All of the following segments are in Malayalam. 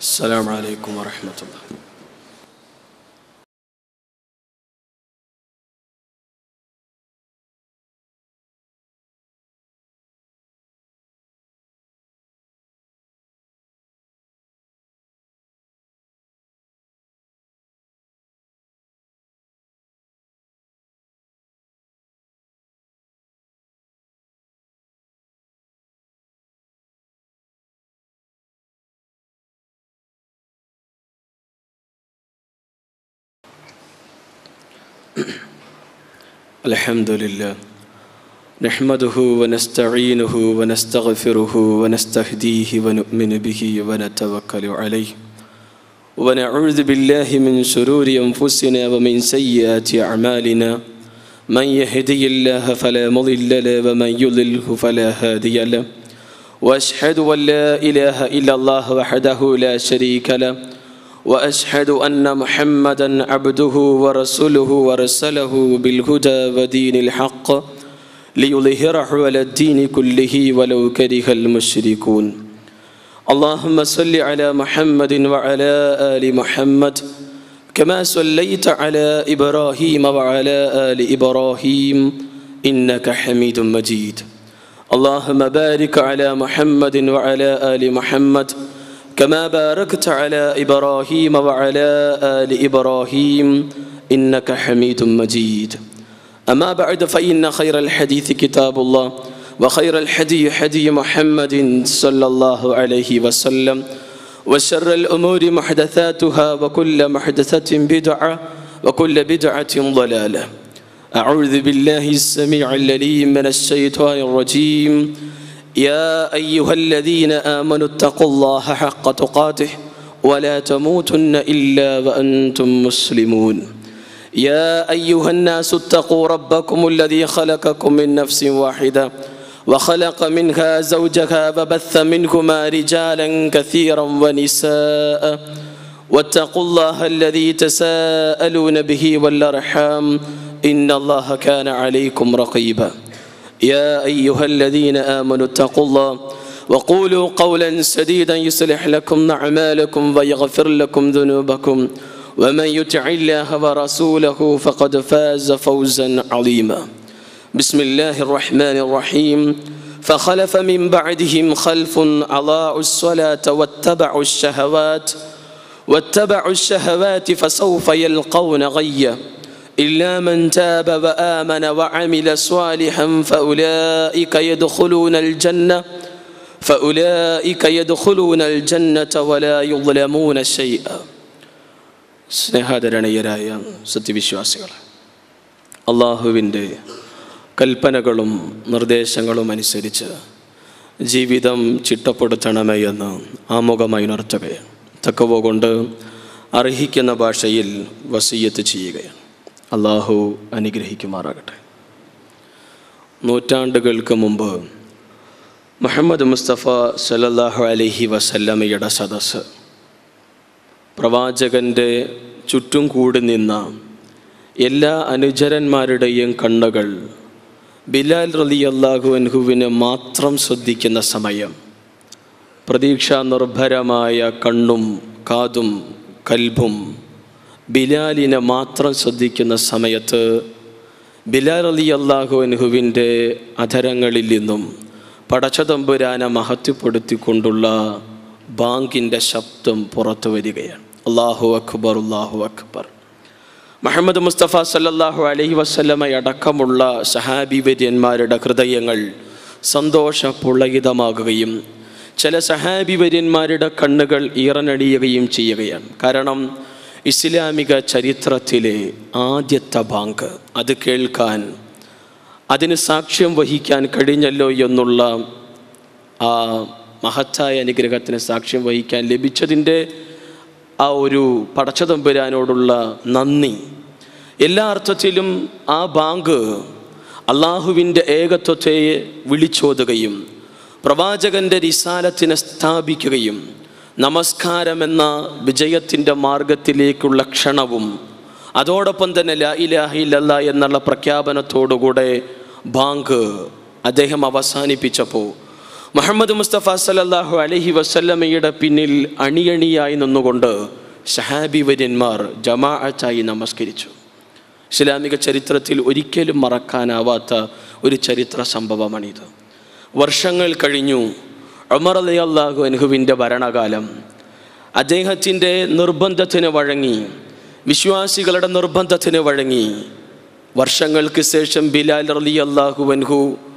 السلام عليكم ورحمة الله. الحمد لله نحمده ونستعينه ونستغفره ونستهديه ونؤمن به ونتوكل عليه ونعوذ بالله من شرور أنفسنا ومن سيئات أعمالنا من يهدي الله فلا مضل له ومن يضلله فلا هادي له وأشهد أن لا إله إلا الله وحده لا شريك له وأشهد أن محمدًا عبده ورسوله ورسله بالهدى ودين الحق ليظهره على الدين كله ولو كره المشركون. اللهم صل على محمد وعلى آل محمد كما صليت على إبراهيم وعلى آل إبراهيم إنك حميد مجيد. اللهم بارك على محمد وعلى آل محمد كما باركت على إبراهيم وعلى آل إبراهيم إنك حميد مجيد. أما بعد فإن خير الحديث كتاب الله وخير الحدي حدي محمد صلى الله عليه وسلم وشر الأمور محدثاتها وكل محدثة بدعة وكل بدعة ضلالة. أعوذ بالله السميع العليم من الشيطان الرجيم. يا أيها الذين آمنوا اتقوا الله حق تقاته ولا تموتن إلا وأنتم مسلمون. يا أيها الناس اتقوا ربكم الذي خلقكم من نفس واحدة وخلق منها زوجها وبث منهما رجالا كثيرا ونساء واتقوا الله الذي تساءلون به والأرحام إن الله كان عليكم رقيبا. يا أيها الذين آمنوا اتقوا الله وقولوا قولا سديدا يصلح لكم أعمالكم ويغفر لكم ذنوبكم ومن يطع الله ورسوله فقد فاز فوزا عظيما. بسم الله الرحمن الرحيم. فخلف من بعدهم خلف أضاعوا الصلاة واتبعوا الشهوات فسوف يلقون غيا إلا من تاب وآمن وعمل صالحا فأولئك يدخلون الجنة ولا يظلمون شيئا. സ്നേഹാദരണീയരായ സത്യവിശ്വാസികൾ, അള്ളാഹുവിൻ്റെ കൽപ്പനകളും നിർദ്ദേശങ്ങളും അനുസരിച്ച് ജീവിതം ചിട്ടപ്പെടുത്തണമേ എന്ന് ആമുഖമായി ഉണർത്തുകയാണ്. തഖ്വ കൊണ്ട് അർഹിക്കുന്ന ഭാഷയിൽ വസിയ്യത്ത് ചെയ്യുകയാണ്. അള്ളാഹു അനുഗ്രഹിക്കുമാറാകട്ടെ. നൂറ്റാണ്ടുകൾക്ക് മുമ്പ് മുഹമ്മദ് മുസ്തഫ സല്ലല്ലാഹു അലൈഹി വസല്ലമയുടെ സദസ്സ്, പ്രവാചകൻ്റെ ചുറ്റും കൂടി നിന്ന എല്ലാ അനുചരന്മാരുടെയും കണ്ണുകൾ ബിലാൽ റളിയല്ലാഹു അൻഹുവിനെ മാത്രം ശ്രദ്ധിക്കുന്ന സമയം, പ്രതീക്ഷാ നിർഭരമായ കണ്ണും കാതും കൽബും ബിലാലിനെ മാത്രം ശ്രദ്ധിക്കുന്ന സമയത്ത് ബിലാൽ റളിയല്ലാഹു അൻഹുവിൻ്റെ അധരങ്ങളിൽ നിന്നും പടച്ചതമ്പുരാനെ മഹത്വപ്പെടുത്തിക്കൊണ്ടുള്ള ബാങ്കിൻ്റെ ശബ്ദം പുറത്തു വരികയാണ്. അല്ലാഹു അക്ബർ, അല്ലാഹു അക്ബർ. മുഹമ്മദ് മുസ്തഫ സല്ലല്ലാഹു അലൈഹി വസല്ലമ അടക്കമുള്ള സഹാബി വര്യന്മാരുടെ ഹൃദയങ്ങൾ സന്തോഷപുളകിതമാകുകയും ചില സഹാബി വര്യന്മാരുടെ കണ്ണുകൾ ഈറനടിയുകയും ചെയ്യുകയാണ്. കാരണം ഇസ്ലാമിക ചരിത്രത്തിലെ ആദ്യത്തെ ബാങ്ക്, അത് കേൾക്കാൻ, അതിന് സാക്ഷ്യം വഹിക്കാൻ കഴിഞ്ഞല്ലോ എന്നുള്ള ആ മഹത്തായ അനുഗ്രഹത്തിന് സാക്ഷ്യം വഹിക്കാൻ ലഭിച്ചതിൻ്റെ ആ ഒരു പടച്ചതമ്പുരാനോടുള്ള നന്ദി, എല്ലാ അർത്ഥത്തിലും ആ ബാങ്ക് അള്ളാഹുവിൻ്റെ ഏകത്വത്തെ വിളിച്ചോതുകയും പ്രവാചകൻ്റെ റിസാലത്തിനെ സ്ഥാപിക്കുകയും നമസ്കാരമെന്ന വിജയത്തിൻ്റെ മാർഗത്തിലേക്കുള്ള ക്ഷണവും അതോടൊപ്പം തന്നെ ലാ ഇലാഹ ഇല്ലല്ലാഹ് എന്നുള്ള പ്രഖ്യാപനത്തോടുകൂടെ ബാങ്ക് അദ്ദേഹം അവസാനിപ്പിച്ചപ്പോൾ മുഹമ്മദ് മുസ്തഫ സല്ലല്ലാഹു അലൈഹി വസല്ലമയുടെ പിന്നിൽ അണിയണിയായി നിന്നുകൊണ്ട് സഹാബി വര്യന്മാർ ജമാഅത്തായി നമസ്കരിച്ചു. ഇസ്ലാമിക ചരിത്രത്തിൽ ഒരിക്കലും മറക്കാനാവാത്ത ഒരു ചരിത്ര സംഭവമാണിത്. വർഷങ്ങൾ കഴിഞ്ഞു. ഉമർ റളിയല്ലാഹു അൻഹുവിൻ്റെ ഭരണകാലം. അദ്ദേഹത്തിൻ്റെ നിർബന്ധത്തിന് വഴങ്ങി, വിശ്വാസികളുടെ നിർബന്ധത്തിന് വഴങ്ങി വർഷങ്ങൾക്ക് ശേഷം ബിലാൽ റളിയല്ലാഹു അൻഹു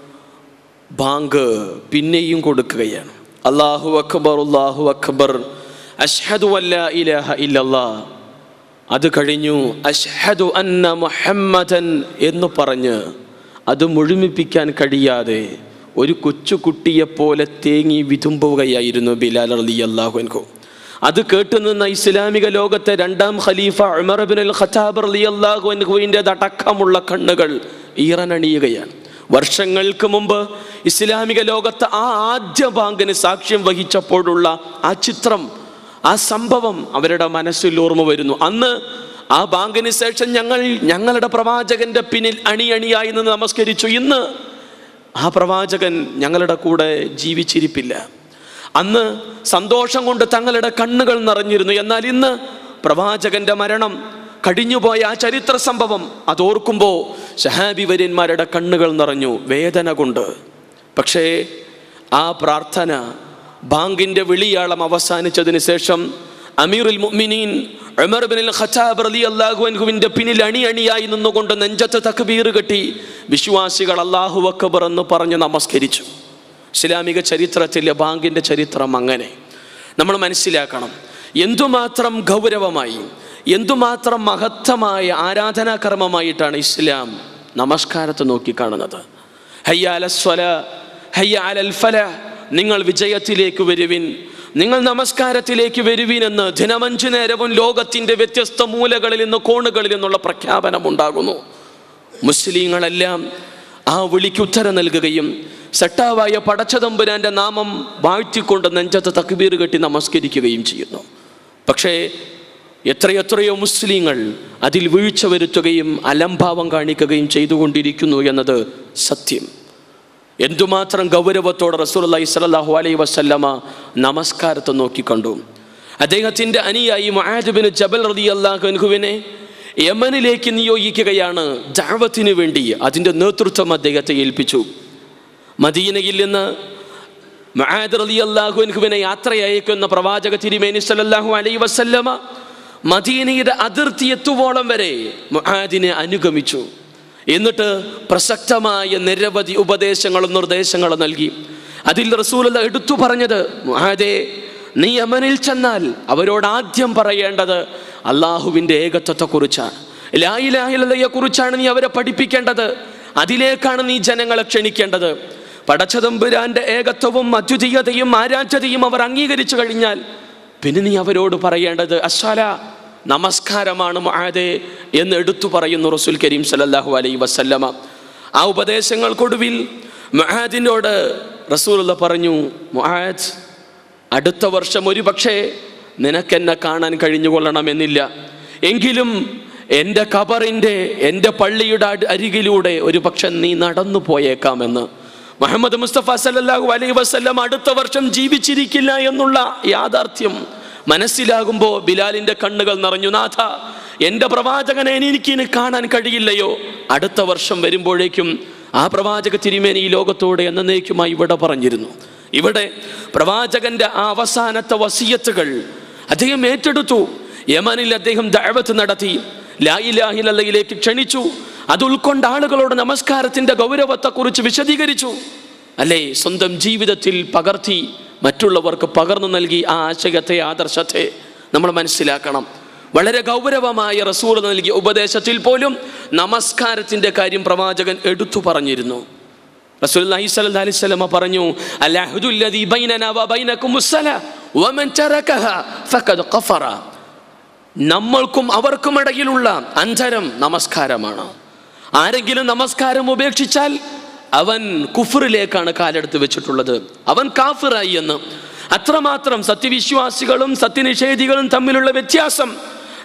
ബാങ്ക് പിന്നെയും കൊടുക്കുകയാണ്. അല്ലാഹു അക്ബർ അല്ലാഹു അക്ബർ അഷ്ഹദു അല്ലാ ഇലാഹ ഇല്ലല്ലാഹ്. അത് കഴിഞ്ഞു അഷ്ഹദു അന്ന മുഹമ്മദൻ എന്ന് പറഞ്ഞ് അത് മുഴുമിപ്പിക്കാൻ കഴിയാതെ ഒരു കൊച്ചുകുട്ടിയെപ്പോലെ തേങ്ങി വിതുമ്പുകയായിരുന്നു ബിലാൽ റളിയല്ലാഹു അൻഹു. അത് കേട്ടുനിന്ന ഇസ്ലാമിക ലോകത്തെ രണ്ടാം ഖലീഫ ഉമർ ഇബ്നുൽ ഖത്താബ് റളിയല്ലാഹു അൻഹുവിൻ്റെ അടക്കമുള്ള കണ്ണുകൾ ഈറനണിയുകയാണ്. വർഷങ്ങൾക്ക് മുമ്പ് ഇസ്ലാമിക ലോകത്ത് ആ ആദ്യ ബാങ്കിന് സാക്ഷ്യം വഹിച്ചപ്പോഴുള്ള ആ ചിത്രം, ആ സംഭവം അവരുടെ മനസ്സിൽ ഓർമ്മ വരുന്നു. അന്ന് ആ ബാങ്കിന് ശേഷം ഞങ്ങളുടെ പ്രവാചകന്റെ പിന്നിൽ അണിയണിയായി നിന്ന് നമസ്കരിച്ചു. ഇന്ന് ആ പ്രവാചകൻ ഞങ്ങളുടെ കൂടെ ജീവിച്ചിരിപ്പില്ല. അന്ന് സന്തോഷം കൊണ്ട് തങ്ങളുടെ കണ്ണുകൾ നിറഞ്ഞിരുന്നു. എന്നാൽ ഇന്ന് പ്രവാചകന്റെ മരണം, കഴിഞ്ഞുപോയ ആ ചരിത്ര സംഭവം അതോർക്കുമ്പോൾ സഹാബി വര്യന്മാരുടെ കണ്ണുകൾ നിറഞ്ഞു വേദന കൊണ്ട്. പക്ഷേ ആ പ്രാർത്ഥന, ബാങ്കിൻ്റെ വിളിയാളം അവസാനിച്ചതിന് ശേഷം അമീറുൽ മുഅ്മിനീൻ ഉമർ ഇബ്നുൽ ഖത്താബ് റളിയല്ലാഹു അൻഹുവിൻ്റെ പിന്നിൽ അണിയണിയായി നിന്നുകൊണ്ട് നെഞ്ചത്ത് തക്ബീർ കെട്ടി വിശ്വാസികൾ അല്ലാഹു അക്ബർ എന്ന് പറഞ്ഞ് നമസ്കരിച്ചു. ഇസ്ലാമിക ചരിത്രത്തിലെ ബാങ്കിൻ്റെ ചരിത്രം അങ്ങനെ നമ്മൾ മനസ്സിലാക്കണം. എന്തുമാത്രം ഗൗരവമായി, എന്തുമാത്രം മഹത്തമായ ആരാധനാകർമ്മമായിട്ടാണ് ഇസ്ലാം നമസ്കാരത്തെ നോക്കിക്കാണുന്നത്. ഹയ്യ അലസ് സ്വലാ ഹയ്യ അലൽ ഫലാഹ്, നിങ്ങൾ വിജയത്തിലേക്ക് വരുവിൻ, നിങ്ങൾ നമസ്കാരത്തിലേക്ക് വരുവിൻ എന്ന് ദിനമഞ്ചു നേരവും ലോകത്തിൻ്റെ വ്യത്യസ്ത മൂലകളിൽ നിന്ന്, കോണുകളിൽ നിന്നുള്ള പ്രഖ്യാപനം ഉണ്ടാകുന്നു. മുസ്ലിങ്ങളെല്ലാം ആ വിളിക്ക് ഉത്തരം നൽകുകയും സട്ടാവായ പടച്ചതമ്പുരാൻ്റെ നാമം വാഴ്ത്തിക്കൊണ്ട് നെഞ്ചത്ത് തക്ബീർ കെട്ടി നമസ്കരിക്കുകയും ചെയ്യുന്നു. പക്ഷേ എത്രയെത്രയോ മുസ്ലിങ്ങൾ അതിൽ വീഴ്ച വരുത്തുകയും അലംഭാവം കാണിക്കുകയും ചെയ്തുകൊണ്ടിരിക്കുന്നു എന്നത് സത്യം. എന്തുമാത്രം ഗൗരവത്തോടെ റസൂലുള്ളാഹി സ്വല്ലല്ലാഹു അലൈഹി വസല്ലമ നമസ്കാരത്തെ നോക്കിക്കണ്ടു. അദ്ദേഹത്തിൻ്റെ അനുയായി മുആദ് ബിൻ ജബൽ റളിയല്ലാഹു അൻഹുവിനെ യമനിലേക്ക് നിയോഗിക്കുകയാണ് ദഅവത്തിന് വേണ്ടി. അതിൻ്റെ നേതൃത്വം അദ്ദേഹത്തെ ഏൽപ്പിച്ചു. മദീനയിൽ നിന്ന് മുആദ് റളിയല്ലാഹു അൻഹുവിനെ യാത്രയയക്കുന്ന പ്രവാചക തിരുമേനി സ്വല്ലല്ലാഹു അലൈഹി വസല്ലമ മദീനയുടെ അതിർത്തി എത്തുവോളം വരെ മുആദിനെ അനുഗമിച്ചു. എന്നിട്ട് പ്രസക്തമായ നിരവധി ഉപദേശങ്ങളും നിർദ്ദേശങ്ങളും നൽകി. അതിൽ റസൂലുള്ള എടുത്തു പറഞ്ഞത്, മുആദേ, നീ യമനിൽ ചെന്നാൽ അവരോട് ആദ്യം പറയേണ്ടത് അള്ളാഹുവിൻ്റെ ഏകത്വത്തെക്കുറിച്ചാണ്, ലാ ഇലാഹ ഇല്ലല്ലാഹയെക്കുറിച്ചാണ് നീ അവരെ പഠിപ്പിക്കേണ്ടത്. അതിലേക്കാണ് നീ ജനങ്ങളെ ക്ഷണിക്കേണ്ടത്. പടച്ചതമ്പുരാന്റെ ഏകത്വവും അദ്വിതീയതയും ആരാധ്യതയും അവർ അംഗീകരിച്ചു കഴിഞ്ഞാൽ പിന്നെ നീ അവരോട് പറയേണ്ടത് അസ്സലാ, നമസ്കാരമാണ് മുആദേ എന്ന് എടുത്തു പറയുന്നു റസൂൽ കരീം സല്ലല്ലാഹു അലൈഹി വസല്ലമ. ആ ഉപദേശങ്ങൾക്കൊടുവിൽ മുആദിനോട് റസൂലുള്ള പറഞ്ഞു, മുആദ്, അടുത്ത വർഷം ഒരു പക്ഷേ നിനക്കെന്നെ കാണാൻ കഴിഞ്ഞുകൊള്ളണമെന്നില്ല, എങ്കിലും എൻ്റെ ഖബറിൻ്റെ, എൻ്റെ പള്ളിയുടെ അരികിലൂടെ ഒരു പക്ഷെ നീ നടന്നു പോയേക്കാമെന്ന്. മുഹമ്മദ് മുസ്തഫ സല്ലല്ലാഹു അലൈഹി വസല്ലം അടുത്ത വർഷം ജീവിച്ചിരിക്കില്ല എന്നുള്ള യാഥാർത്ഥ്യം മനസ്സിലാകുമ്പോൾ ബിലാലിൻ്റെ കണ്ണുകൾ നിറഞ്ഞു. നാഥ, എൻ്റെ പ്രവാചകനെ എനിക്കിനി കാണാൻ കഴിയില്ലയോ? അടുത്ത വർഷം വരുമ്പോഴേക്കും ആ പ്രവാചക തിരുമേനി ഈ ലോകത്തോടെ എന്നേക്കുമായി ഇവിടെ പറഞ്ഞിരുന്നു. ഇവിടെ പ്രവാചകന്റെ ആ അവസാനത്തെ വസിയത്തുകൾ അദ്ദേഹം ഏറ്റെടുത്തു. യമനിൽ അദ്ദേഹം ദഅവത്ത് നടത്തി, ലാ ഇലാഹ ഇല്ലല്ലാഹയിലേക്ക് ക്ഷണിച്ചു. അത് ഉൾക്കൊണ്ട ആളുകളോട് നമസ്കാരത്തിൻ്റെ ഗൗരവത്തെക്കുറിച്ച് വിശദീകരിച്ചു. അല്ലേ, സ്വന്തം ജീവിതത്തിൽ പകർത്തി മറ്റുള്ളവർക്ക് പകർന്നു നൽകി. ആ ആശയത്തെ, ആദർശത്തെ നമ്മൾ മനസ്സിലാക്കണം. വളരെ ഗൗരവമായ റസൂൽ നൽകിയ ഉപദേശത്തിൽ പോലും നമസ്കാരത്തിൻ്റെ കാര്യം പ്രവാചകൻ എടുത്തു പറഞ്ഞിരുന്നു. റസൂലുള്ളാഹി സ്വല്ലല്ലാഹു അലൈഹി വസല്ലം പറഞ്ഞു, അൽഅഹ്ദുല്ലദീ ബൈനനാ വബൈനകുമുസ്സലാ വമൻ തറകഹാ ഫഖദ് ഖഫറ. നമ്മൾക്കും അവർക്കും ഇടയിലുള്ള അന്തരം നമസ്കാരമാണ്. ആരെങ്കിലും നമസ്കാരം ഉപേക്ഷിച്ചാൽ അവൻ കുഫറിലേക്കാണ് കാലെടുത്ത് വെച്ചിട്ടുള്ളത്, അവൻ കാഫിറായി എന്ന്. അത്രമാത്രം സത്യവിശ്വാസികളും സത്യനിഷേധികളും തമ്മിലുള്ള വ്യത്യാസം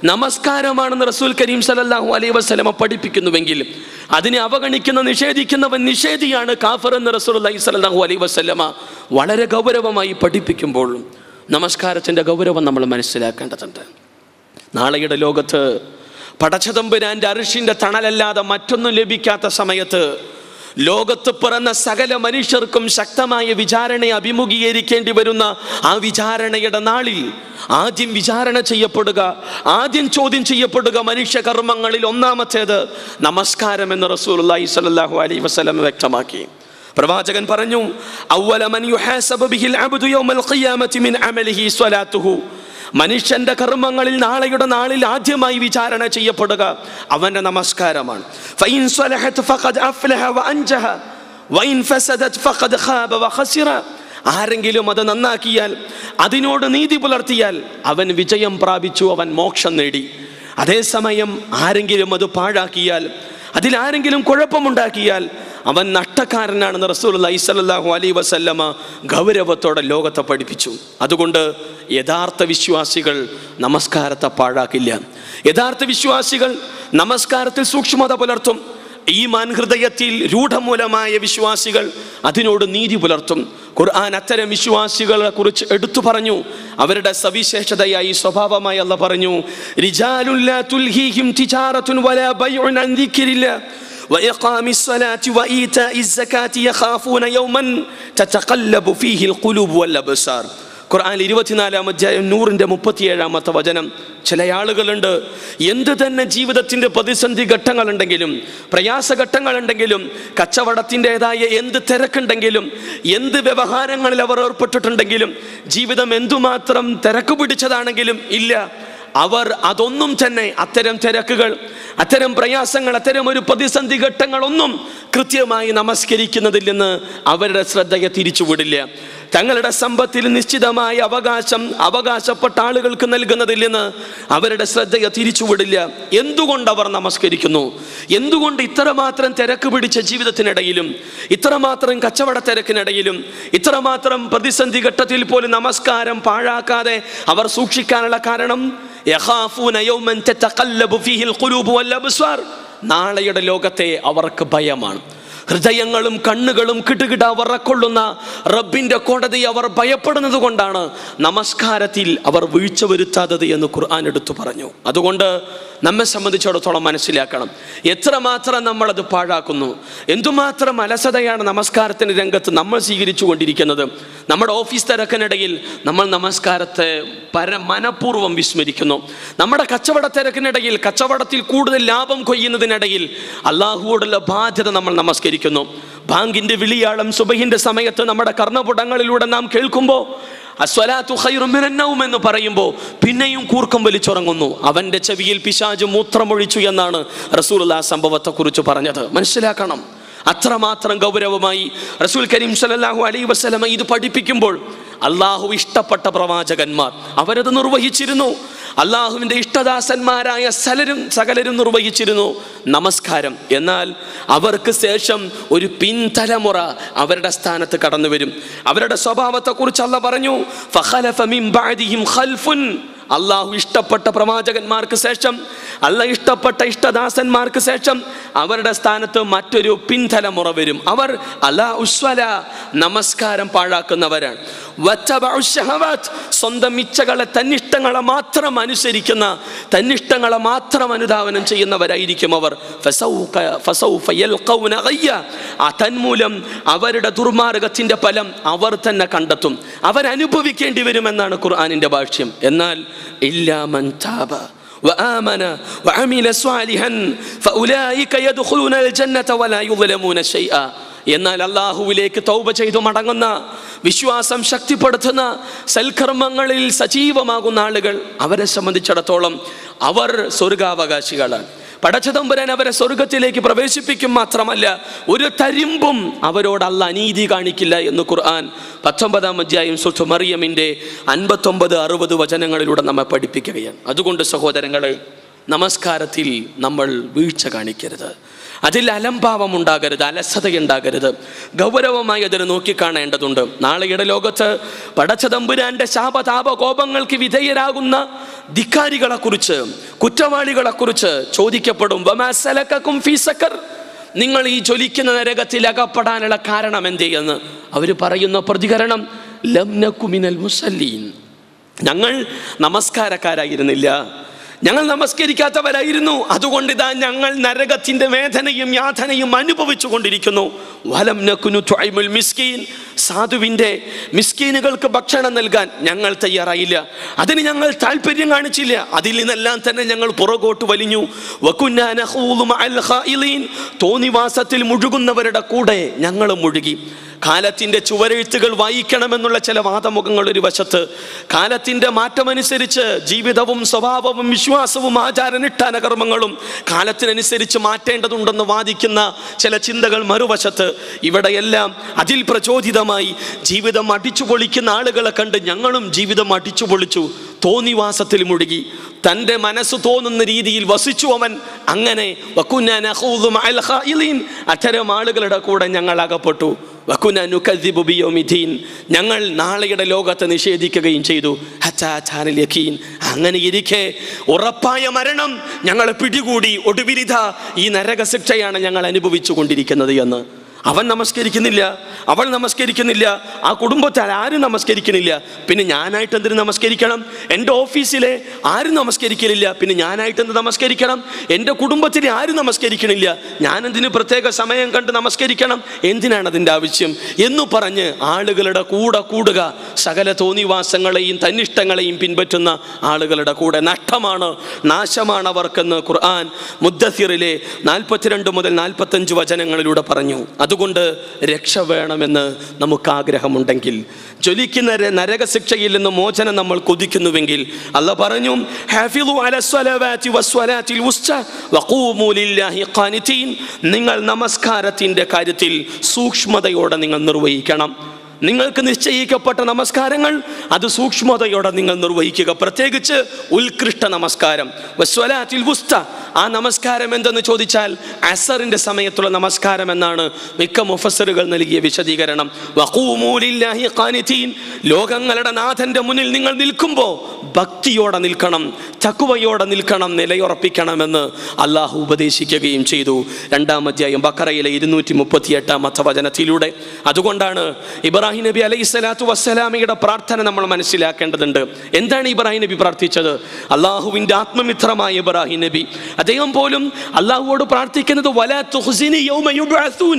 നമസ്കാരമാണെന്ന് റസൂൽ കരീം സല്ലല്ലാഹു അലൈഹി വസല്ലമ പഠിപ്പിക്കുന്നുവെങ്കിൽ അതിനെ അവഗണിക്കുന്ന നിഷേധിക്കുന്നവൻ നിഷേധിയാണ്, കാഫിർ എന്ന് റസൂലുള്ളാഹി സ്വല്ലല്ലാഹു അലൈഹി വസല്ലമ വളരെ ഗൗരവമായി പഠിപ്പിക്കുമ്പോൾ നമസ്കാരത്തിൻ്റെ ഗൗരവം നമ്മൾ മനസ്സിലാക്കേണ്ടതുണ്ട്. നാളെയുടെ ലോകത്ത് പടച്ചതമ്പുരാൻ്റെ അർശിൻ്റെ തണലല്ലാതെ മറ്റൊന്നും ലഭിക്കാത്ത സമയത്ത് ലോകത്ത് പിറന്ന സകല മനുഷ്യർക്കും ശക്തമായ വിചാരണയെ അഭിമുഖീകരിക്കേണ്ടി വരുന്ന ആ വിചാരണയുടെ നാളിൽ ആദ്യം വിചാരണ ചെയ്യപ്പെടുക, ആദ്യം ചോദ്യം ചെയ്യപ്പെടുക മനുഷ്യകർമ്മങ്ങളിൽ ഒന്നാമത്തേത് നമസ്കാരം എന്ന് റസൂലുള്ളാഹി സ്വല്ലല്ലാഹു അലൈഹി വസല്ലം വ്യക്തമാക്കി. പ്രവാചകൻ പറഞ്ഞു, അവ്വല മൻ യുഹാസബു ബിഹിൽ അബ്ദു യൗമൽ ഖിയാമത്തി മിൻ അമലിഹി സ്വലാത്തുഹു. മനുഷ്യന്റെ കർമ്മങ്ങളിൽ നാളെയുടെ നാളിൽ ആദ്യമായി വിചാരണ ചെയ്യപ്പെടുക അവന്റെ നമസ്കാരമാണ്. ഫഇൻ സ്വലഹത് ഫഖദ് അഫ്ലഹ വഅൻജഹ വഇൻ ഫസദത് ഫഖദ് ഖാബ വഖസിറ. ആരെങ്കിലും അത് നന്നാക്കിയാൽ, അതിനോട് നീതി പുലർത്തിയാൽ അവൻ വിജയം പ്രാപിച്ചു, അവൻ മോക്ഷം നേടി. അതേസമയം ആരെങ്കിലും അത് പാഴാക്കിയാൽ, അതിലാരെങ്കിലും കുഴപ്പമുണ്ടാക്കിയാൽ അവൻ നഷ്ടക്കാരനാണെന്ന് റസൂലുള്ളാഹി സ്വല്ലല്ലാഹു അലൈഹി വസല്ലമ ഗൗരവത്തോടെ ലോകത്തെ പഠിപ്പിച്ചു. അതുകൊണ്ട് യഥാർത്ഥ വിശ്വാസികൾ നമസ്കാരത്തെ പാഴാക്കില്ല. യഥാർത്ഥ വിശ്വാസികൾ നമസ്കാരത്തിൽ സൂക്ഷ്മത പുലർത്തും. ഈമാൻ ഹൃദയത്തിൽ രൂഢമൂലമായ വിശ്വാസികൾ അതിനോട് നീതി പുലർത്തും. ഖുർആൻ അത്തരം വിശ്വാസികളെ കുറിച്ച് എടുത്തു പറഞ്ഞു. അവരുടെ സവിശേഷതയായി സ്വഭാവമായി അല്ലാഹ് പറഞ്ഞു, റിജാലുൻ ലാ തുൽഹീഹിം തിജാറത്തുൻ വലാ ബൈഉൻ അൻ ദിക്രില്ലാഹ് വഇഖാമിസ് സ്വലാത്തി വഈതാഇസ് സകാത്തി യഖാഫൂന യൗമൻ തതഖല്ലബു ഫീഹിൽ ഖുലൂബ് വൽ അബ്സാർ. ഖുർആൻ 24-ാം അധ്യായം 137-ാമത്തെ വചനം. ചില ആളുകളുണ്ട്, എന്ത് തന്നെ ജീവിതത്തിൻ്റെ പ്രതിസന്ധി ഘട്ടങ്ങളുണ്ടെങ്കിലും, പ്രയാസഘട്ടങ്ങളുണ്ടെങ്കിലും, കച്ചവടത്തിൻ്റെതായ എന്ത് തിരക്കുണ്ടെങ്കിലും, എന്ത് വ്യവഹാരങ്ങളിൽ അവർ ഏർപ്പെട്ടിട്ടുണ്ടെങ്കിലും, ജീവിതം എന്തുമാത്രം തിരക്ക് പിടിച്ചതാണെങ്കിലും ഇല്ല, അവർ അതൊന്നും തന്നെ, അത്തരം തിരക്കുകൾ, അത്തരം പ്രയാസങ്ങൾ, അത്തരം ഒരു പ്രതിസന്ധി ഘട്ടങ്ങളൊന്നും കൃത്യമായി നമസ്കരിക്കുന്നതിൽ നിന്ന് അവരുടെ ശ്രദ്ധയെ തിരിച്ചുവിടില്ല. തങ്ങളുടെ സമ്പത്തിൽ നിശ്ചിതമായ അവകാശപ്പെട്ട ആളുകൾക്ക് നൽകുന്നതിൽ നിന്ന് അവരുടെ ശ്രദ്ധയെ തിരിച്ചുവിടില്ല. എന്തുകൊണ്ട് അവർ നമസ്കരിക്കുന്നു? എന്തുകൊണ്ട് ഇത്രമാത്രം തിരക്ക് പിടിച്ച ജീവിതത്തിനിടയിലും, ഇത്രമാത്രം കച്ചവട തിരക്കിനിടയിലും, ഇത്രമാത്രം പ്രതിസന്ധി ഘട്ടത്തിൽ പോലും നമസ്കാരം പാഴാക്കാതെ അവർ സൂക്ഷിക്കാനുള്ള കാരണം, യഖാഫൂന യൗമൻ തതഖല്ലബു ഫീഹിൽ ഖുലൂബ് വൽ അബ്സാർ. നാളെയുടെ ലോകത്തെ അവർക്ക് ഭയമാണ്. ഹൃദയങ്ങളും കണ്ണുകളും കിടുകിട വിറക്കൊള്ളുന്ന റബ്ബിന്റെ കോടതി അവർ ഭയപ്പെടുന്നത് കൊണ്ടാണ് നമസ്കാരത്തിൽ അവർ വീഴ്ച വരുത്താത്തത് എന്ന് ഖുർആൻ എടുത്തു പറഞ്ഞു. അതുകൊണ്ട് നമ്മെ സംബന്ധിച്ചിടത്തോളം മനസ്സിലാക്കണം, എത്രമാത്രം നമ്മളത് പാഴാക്കുന്നു, എന്തുമാത്രം അലസതയാണ് നമസ്കാരത്തിൻ്റെ രംഗത്ത് നമ്മൾ സ്വീകരിച്ചു കൊണ്ടിരിക്കുന്നത്. നമ്മുടെ ഓഫീസ് തിരക്കിനിടയിൽ നമ്മൾ നമസ്കാരത്തെ മനഃപൂർവ്വം വിസ്മരിക്കുന്നു. നമ്മുടെ കച്ചവട തിരക്കിനിടയിൽ, കച്ചവടത്തിൽ കൂടുതൽ ലാഭം കൊയ്യുന്നതിനിടയിൽ അള്ളാഹുവോടുള്ള ബാധ്യത നമ്മൾ നമസ്കരിക്കുന്നു. ബാങ്കിന്റെ വിളിയാളം സുബഹിന്റെ സമയത്ത് നമ്മുടെ കർണപുടങ്ങളിലൂടെ നാം കേൾക്കുമ്പോൾ അസ്വലാത്തു ഖൈറും മിനൻ നൗം എന്ന് പറയുമ്പോൾ പിന്നെയും കൂർക്കം വലിച്ചുറങ്ങുന്നു. അവന്റെ ചെവിയിൽ പിശാച് മൂത്രമൊഴിച്ചു എന്നാണ് റസൂലുള്ളാഹി സംഭവത്തെക്കുറിച്ച് പറഞ്ഞത്. മനസ്സിലാക്കണം, അത്രമാത്രം ഗൗരവമായി റസൂൽ കരീം സല്ലല്ലാഹു അലൈഹി വസല്ലമ ഇത് പഠിപ്പിക്കുമ്പോൾ അള്ളാഹു ഇഷ്ടപ്പെട്ട പ്രവാചകന്മാർ അവരത് നിർവഹിച്ചിരുന്നു. അള്ളാഹുവിൻ്റെ ഇഷ്ടദാസന്മാരായ സകലരും നിർവഹിച്ചിരുന്നു നമസ്കാരം. എന്നാൽ അവർക്ക് ശേഷം ഒരു പിൻതലമുറ അവരുടെ സ്ഥാനത്ത് കടന്നു വരും. അവരുടെ സ്വഭാവത്തെക്കുറിച്ച് അള്ളാഹ് പറഞ്ഞു, ഫഖലഫ മിൻ ബഅദിഹിം ഖൽഫുൻ. അള്ളാഹു ഇഷ്ടപ്പെട്ട പ്രവാചകന്മാർക്ക് ശേഷം, അള്ളാഹ് ഇഷ്ടപ്പെട്ട ഇഷ്ടദാസന്മാർക്ക് ശേഷം അവരുടെ സ്ഥാനത്ത് മറ്റൊരു പിൻതലമുറ വരും. അവർ നമസ്കാരം പാഴാക്കുന്നവരാണ്. സ്വന്തം ഇച്ഛകളെ, തന്നിഷ്ടങ്ങളെ മാത്രം അനുസരിക്കുന്ന, തന്നിഷ്ടങ്ങളെ മാത്രം അനുധാവനം ചെയ്യുന്നവരായിരിക്കും അവർ. തന്മൂലം അവരുടെ ദുർമാർഗത്തിന്റെ ഫലം അവർ തന്നെ കണ്ടെത്തും, അവരനുഭവിക്കേണ്ടി വരുമെന്നാണ് ഖുർആനിന്റെ ഭാഷ്യം. എന്നാൽ ഇല്ലാ മൻ താബ വആമന വഅമില സ്വാലിഹൻ ഫഉലൈക യദ്ഖുലൂനൽ ജന്നത വലാ യുദ്ലമൂന ശൈആ. എന്നാൽ അല്ലാഹുവിലേക്ക് തൗബ ചെയ്തു മടങ്ങുന്ന, വിശ്വാസം ശക്തിപ്പെടുത്തുന്ന, സൽക്കർമ്മങ്ങളിൽ സജീവമാകുന്ന ആളുകൾ, അവരെ സംബന്ധിച്ചിടത്തോളം അവർ സ്വർഗാവകാശികളാണ്. പടച്ചതമ്പുരാൻ അവരെ സ്വർഗത്തിലേക്ക് പ്രവേശിപ്പിക്കും മാത്രമല്ല, ഒരു തരിമ്പും അവരോട് അല്ലാഹ് അനീതി കാണിക്കില്ല എന്ന് ഖുർആൻ 19-ാം അധ്യായം സൂറത്ത് മറിയമിൻ്റെ 59-60 വചനങ്ങളിലൂടെ നമ്മെ പഠിപ്പിക്കുകയാണ്. അതുകൊണ്ട് സഹോദരങ്ങളെ, നമസ്കാരത്തിൽ നമ്മൾ വീഴ്ച കാണിക്കരുത്. അതിൽ അലംഭാവം ഉണ്ടാകരുത്, അലസതയുണ്ടാകരുത്. ഗൗരവമായി അതിനെ നോക്കിക്കാണേണ്ടതുണ്ട്. നാളെയുടെ ലോകത്ത് പടച്ചതമ്പുരാന്റെ ശാപതാപ കോപങ്ങൾക്ക് വിധേയരാകുന്ന ധിക്കാരികളെക്കുറിച്ച്, കുറ്റവാളികളെക്കുറിച്ച് ചോദിക്കപ്പെടും. വമാ സലകകും ഫീ സഖർ, നിങ്ങൾ ഈ ജ്വലിക്കുന്ന നരകത്തിൽ അകപ്പെടാനുള്ള കാരണം എന്തേ എന്ന് അവർ പറയുന്ന പ്രതികരണം, ലം നകു മിനൽ മുസല്ലീൻ, ഞങ്ങൾ നമസ്കാരക്കാരായിരുന്നില്ല, ഞങ്ങൾ നമസ്കരിക്കാത്തവരായിരുന്നു, അതുകൊണ്ട് ഇതാ ഞങ്ങൾ നരകത്തിന്റെ വേദനയും യാതനയും അനുഭവിച്ചു കൊണ്ടിരിക്കുന്നു. വലം നകു നുത്ഇമുൽ മിസ്കീൻ, സാധുവിൻ്റെ മിസ്കീനുകൾക്ക് ഭക്ഷണം നൽകാൻ ഞങ്ങൾ തയ്യാറായില്ല, അതിന് ഞങ്ങൾ താല്പര്യം കാണിച്ചില്ല, അതിൽ നിന്നെല്ലാം തന്നെ ഞങ്ങൾ പുറകോട്ട് വലിഞ്ഞു. വകുന്നാ നഖൂദു മഅൽ ഖായിലീൻ, തോന്നിവാസത്തിൽ മുഴുകുന്നവരുടെ കൂടെ ഞങ്ങൾ മുഴുകി. കാലത്തിൻ്റെ ചുവരെഴുത്തുകൾ വായിക്കണമെന്നുള്ള ചില വാദമുഖങ്ങൾ ഒരു വശത്ത്, കാലത്തിൻ്റെ മാറ്റമനുസരിച്ച് ജീവിതവും സ്വഭാവവും വിശ്വാസവും ആചാരനിഷ്ഠാന കർമ്മങ്ങളും കാലത്തിനനുസരിച്ച് മാറ്റേണ്ടതുണ്ടെന്ന് വാദിക്കുന്ന ചില ചിന്തകൾ മറുവശത്ത്. ഇവിടെയെല്ലാം അതിൽ പ്രചോദിതമായി ജീവിതം അടിച്ചു പൊളിക്കുന്ന ആളുകളെ കണ്ട് ഞങ്ങളും ജീവിതം അടിച്ചു പൊളിച്ചു, തോന്നിവാസത്തിൽ മുഴുകി, തൻ്റെ മനസ്സ് തോന്നുന്ന രീതിയിൽ വസിച്ചു അവൻ. അങ്ങനെ വകുന്നാ നഖൂദു മഅൽ ഖായിലീൻ, അത്തരം ആളുകളുടെ കൂടെ ഞങ്ങൾ അകപ്പെട്ടു. വകുനാ നുകദ്ദിബു ബിയൗമിദ്ദീൻ, ഞങ്ങൾ നാളെയുടെ ലോകത്തെ നിഷേധിക്കുകയും ചെയ്തു. ഹത്താ അതാനൽ യഖീൻ, അങ്ങനെ ഇരിക്കെ ഉറപ്പായ മരണം ഞങ്ങളെ പിടികൂടി. ഒടുവിലിതാ ഈ നരകശിക്ഷയാണ് ഞങ്ങൾ അനുഭവിച്ചു കൊണ്ടിരിക്കുന്നത് എന്ന്. അവൻ നമസ്കരിക്കുന്നില്ല, അവൾ നമസ്കരിക്കുന്നില്ല, ആ കുടുംബത്തിൽ ആരും നമസ്കരിക്കുന്നില്ല, പിന്നെ ഞാനായിട്ട് എന്തിനു നമസ്കരിക്കണം? എൻ്റെ ഓഫീസിലെ ആരും നമസ്കരിക്കലില്ല, പിന്നെ ഞാനായിട്ട് എന്ത് നമസ്കരിക്കണം? എൻ്റെ കുടുംബത്തിലെ ആരും നമസ്കരിക്കണില്ല, ഞാനെന്തിന് പ്രത്യേക സമയം കണ്ട് നമസ്കരിക്കണം? എന്തിനാണ് അതിൻ്റെ ആവശ്യം എന്ന് പറഞ്ഞ് ആളുകളുടെ കൂടെ കൂടുക, സകല തോന്നിവാസങ്ങളെയും തന്നിഷ്ടങ്ങളെയും പിൻപറ്റുന്ന ആളുകളുടെ കൂടെ. നഷ്ടമാണ്, നാശമാണ് അവർക്കെന്ന് ഖുർആൻ മുദ്ദസ്സിറിലെ 42 മുതൽ 45 വചനങ്ങളിലൂടെ പറഞ്ഞു. അതുകൊണ്ട് രക്ഷ വേണമെന്ന് നമുക്ക് ആഗ്രഹമുണ്ടെങ്കിൽ, ജ്വലിക്കുന്ന നരകശിക്ഷയിൽ നിന്ന് മോചനം നമ്മൾ കൊതിക്കുന്നുവെങ്കിൽ, അല്ലാഹു പറഞ്ഞു, ഹാഫിളു അലസ്സലവാതി വസ്സലാത്തിൽ വുസ്ത വഖൂമു ലില്ലാഹി ഖാനിതീൻ, നിങ്ങൾ നമസ്കാരത്തിൻ്റെ കാര്യത്തിൽ സൂക്ഷ്മതയോടെ നിങ്ങൾ നിർവഹിക്കണം. നിങ്ങൾക്ക് നിശ്ചയിക്കപ്പെട്ട നമസ്കാരങ്ങൾ അത് സൂക്ഷ്മതയോടെ നിങ്ങൾ നിർവഹിക്കുക. പ്രത്യേകിച്ച് ഉത്കൃഷ്ട നമസ്കാരം, വസ്വലാത്തിൽ വുസ്ത, ആ നമസ്കാരം എന്തെന്ന് ചോദിച്ചാൽ അസറിൻ്റെ സമയത്തുള്ള നമസ്കാരം എന്നാണ് മിക്ക മുഫസ്സിറുകൾ നൽകിയ വിശദീകരണം. വഖൂമു ലില്ലാഹി ഖാനിതീൻ, ലോകങ്ങളുടെ നാഥൻ്റെ മുന്നിൽ നിങ്ങൾ നിൽക്കുമ്പോൾ ഭക്തിയോടെ നിൽക്കണം, തഖ്വയോടെ നിൽക്കണം, നിലയുറപ്പിക്കണമെന്ന് അള്ളാഹു ഉപദേശിക്കുകയും ചെയ്തു. 2-ാം അധ്യായം ബഖറയിലെ 238-ാമത്തെ വചനത്തിലൂടെ. അതുകൊണ്ടാണ് ഇബ്രാഹിം നബി അലൈഹി സ്വലാത്തു വസ്സലാമയുടെ പ്രാർത്ഥന നമ്മൾ മനസ്സിലാക്കേണ്ടതുണ്ട്. എന്താണ് ഇബ്രാഹിം നബി പ്രാർത്ഥിച്ചത്? അള്ളാഹുവിൻ്റെ ആത്മമിത്രമായ ഇബ്രാഹിം നബി, അദ്ദേഹം പോലും അള്ളാഹുവോട് പ്രാർത്ഥിക്കുന്നത് വലാ തുഖ്സിനി യൗമ യുബ്അസൂൻ,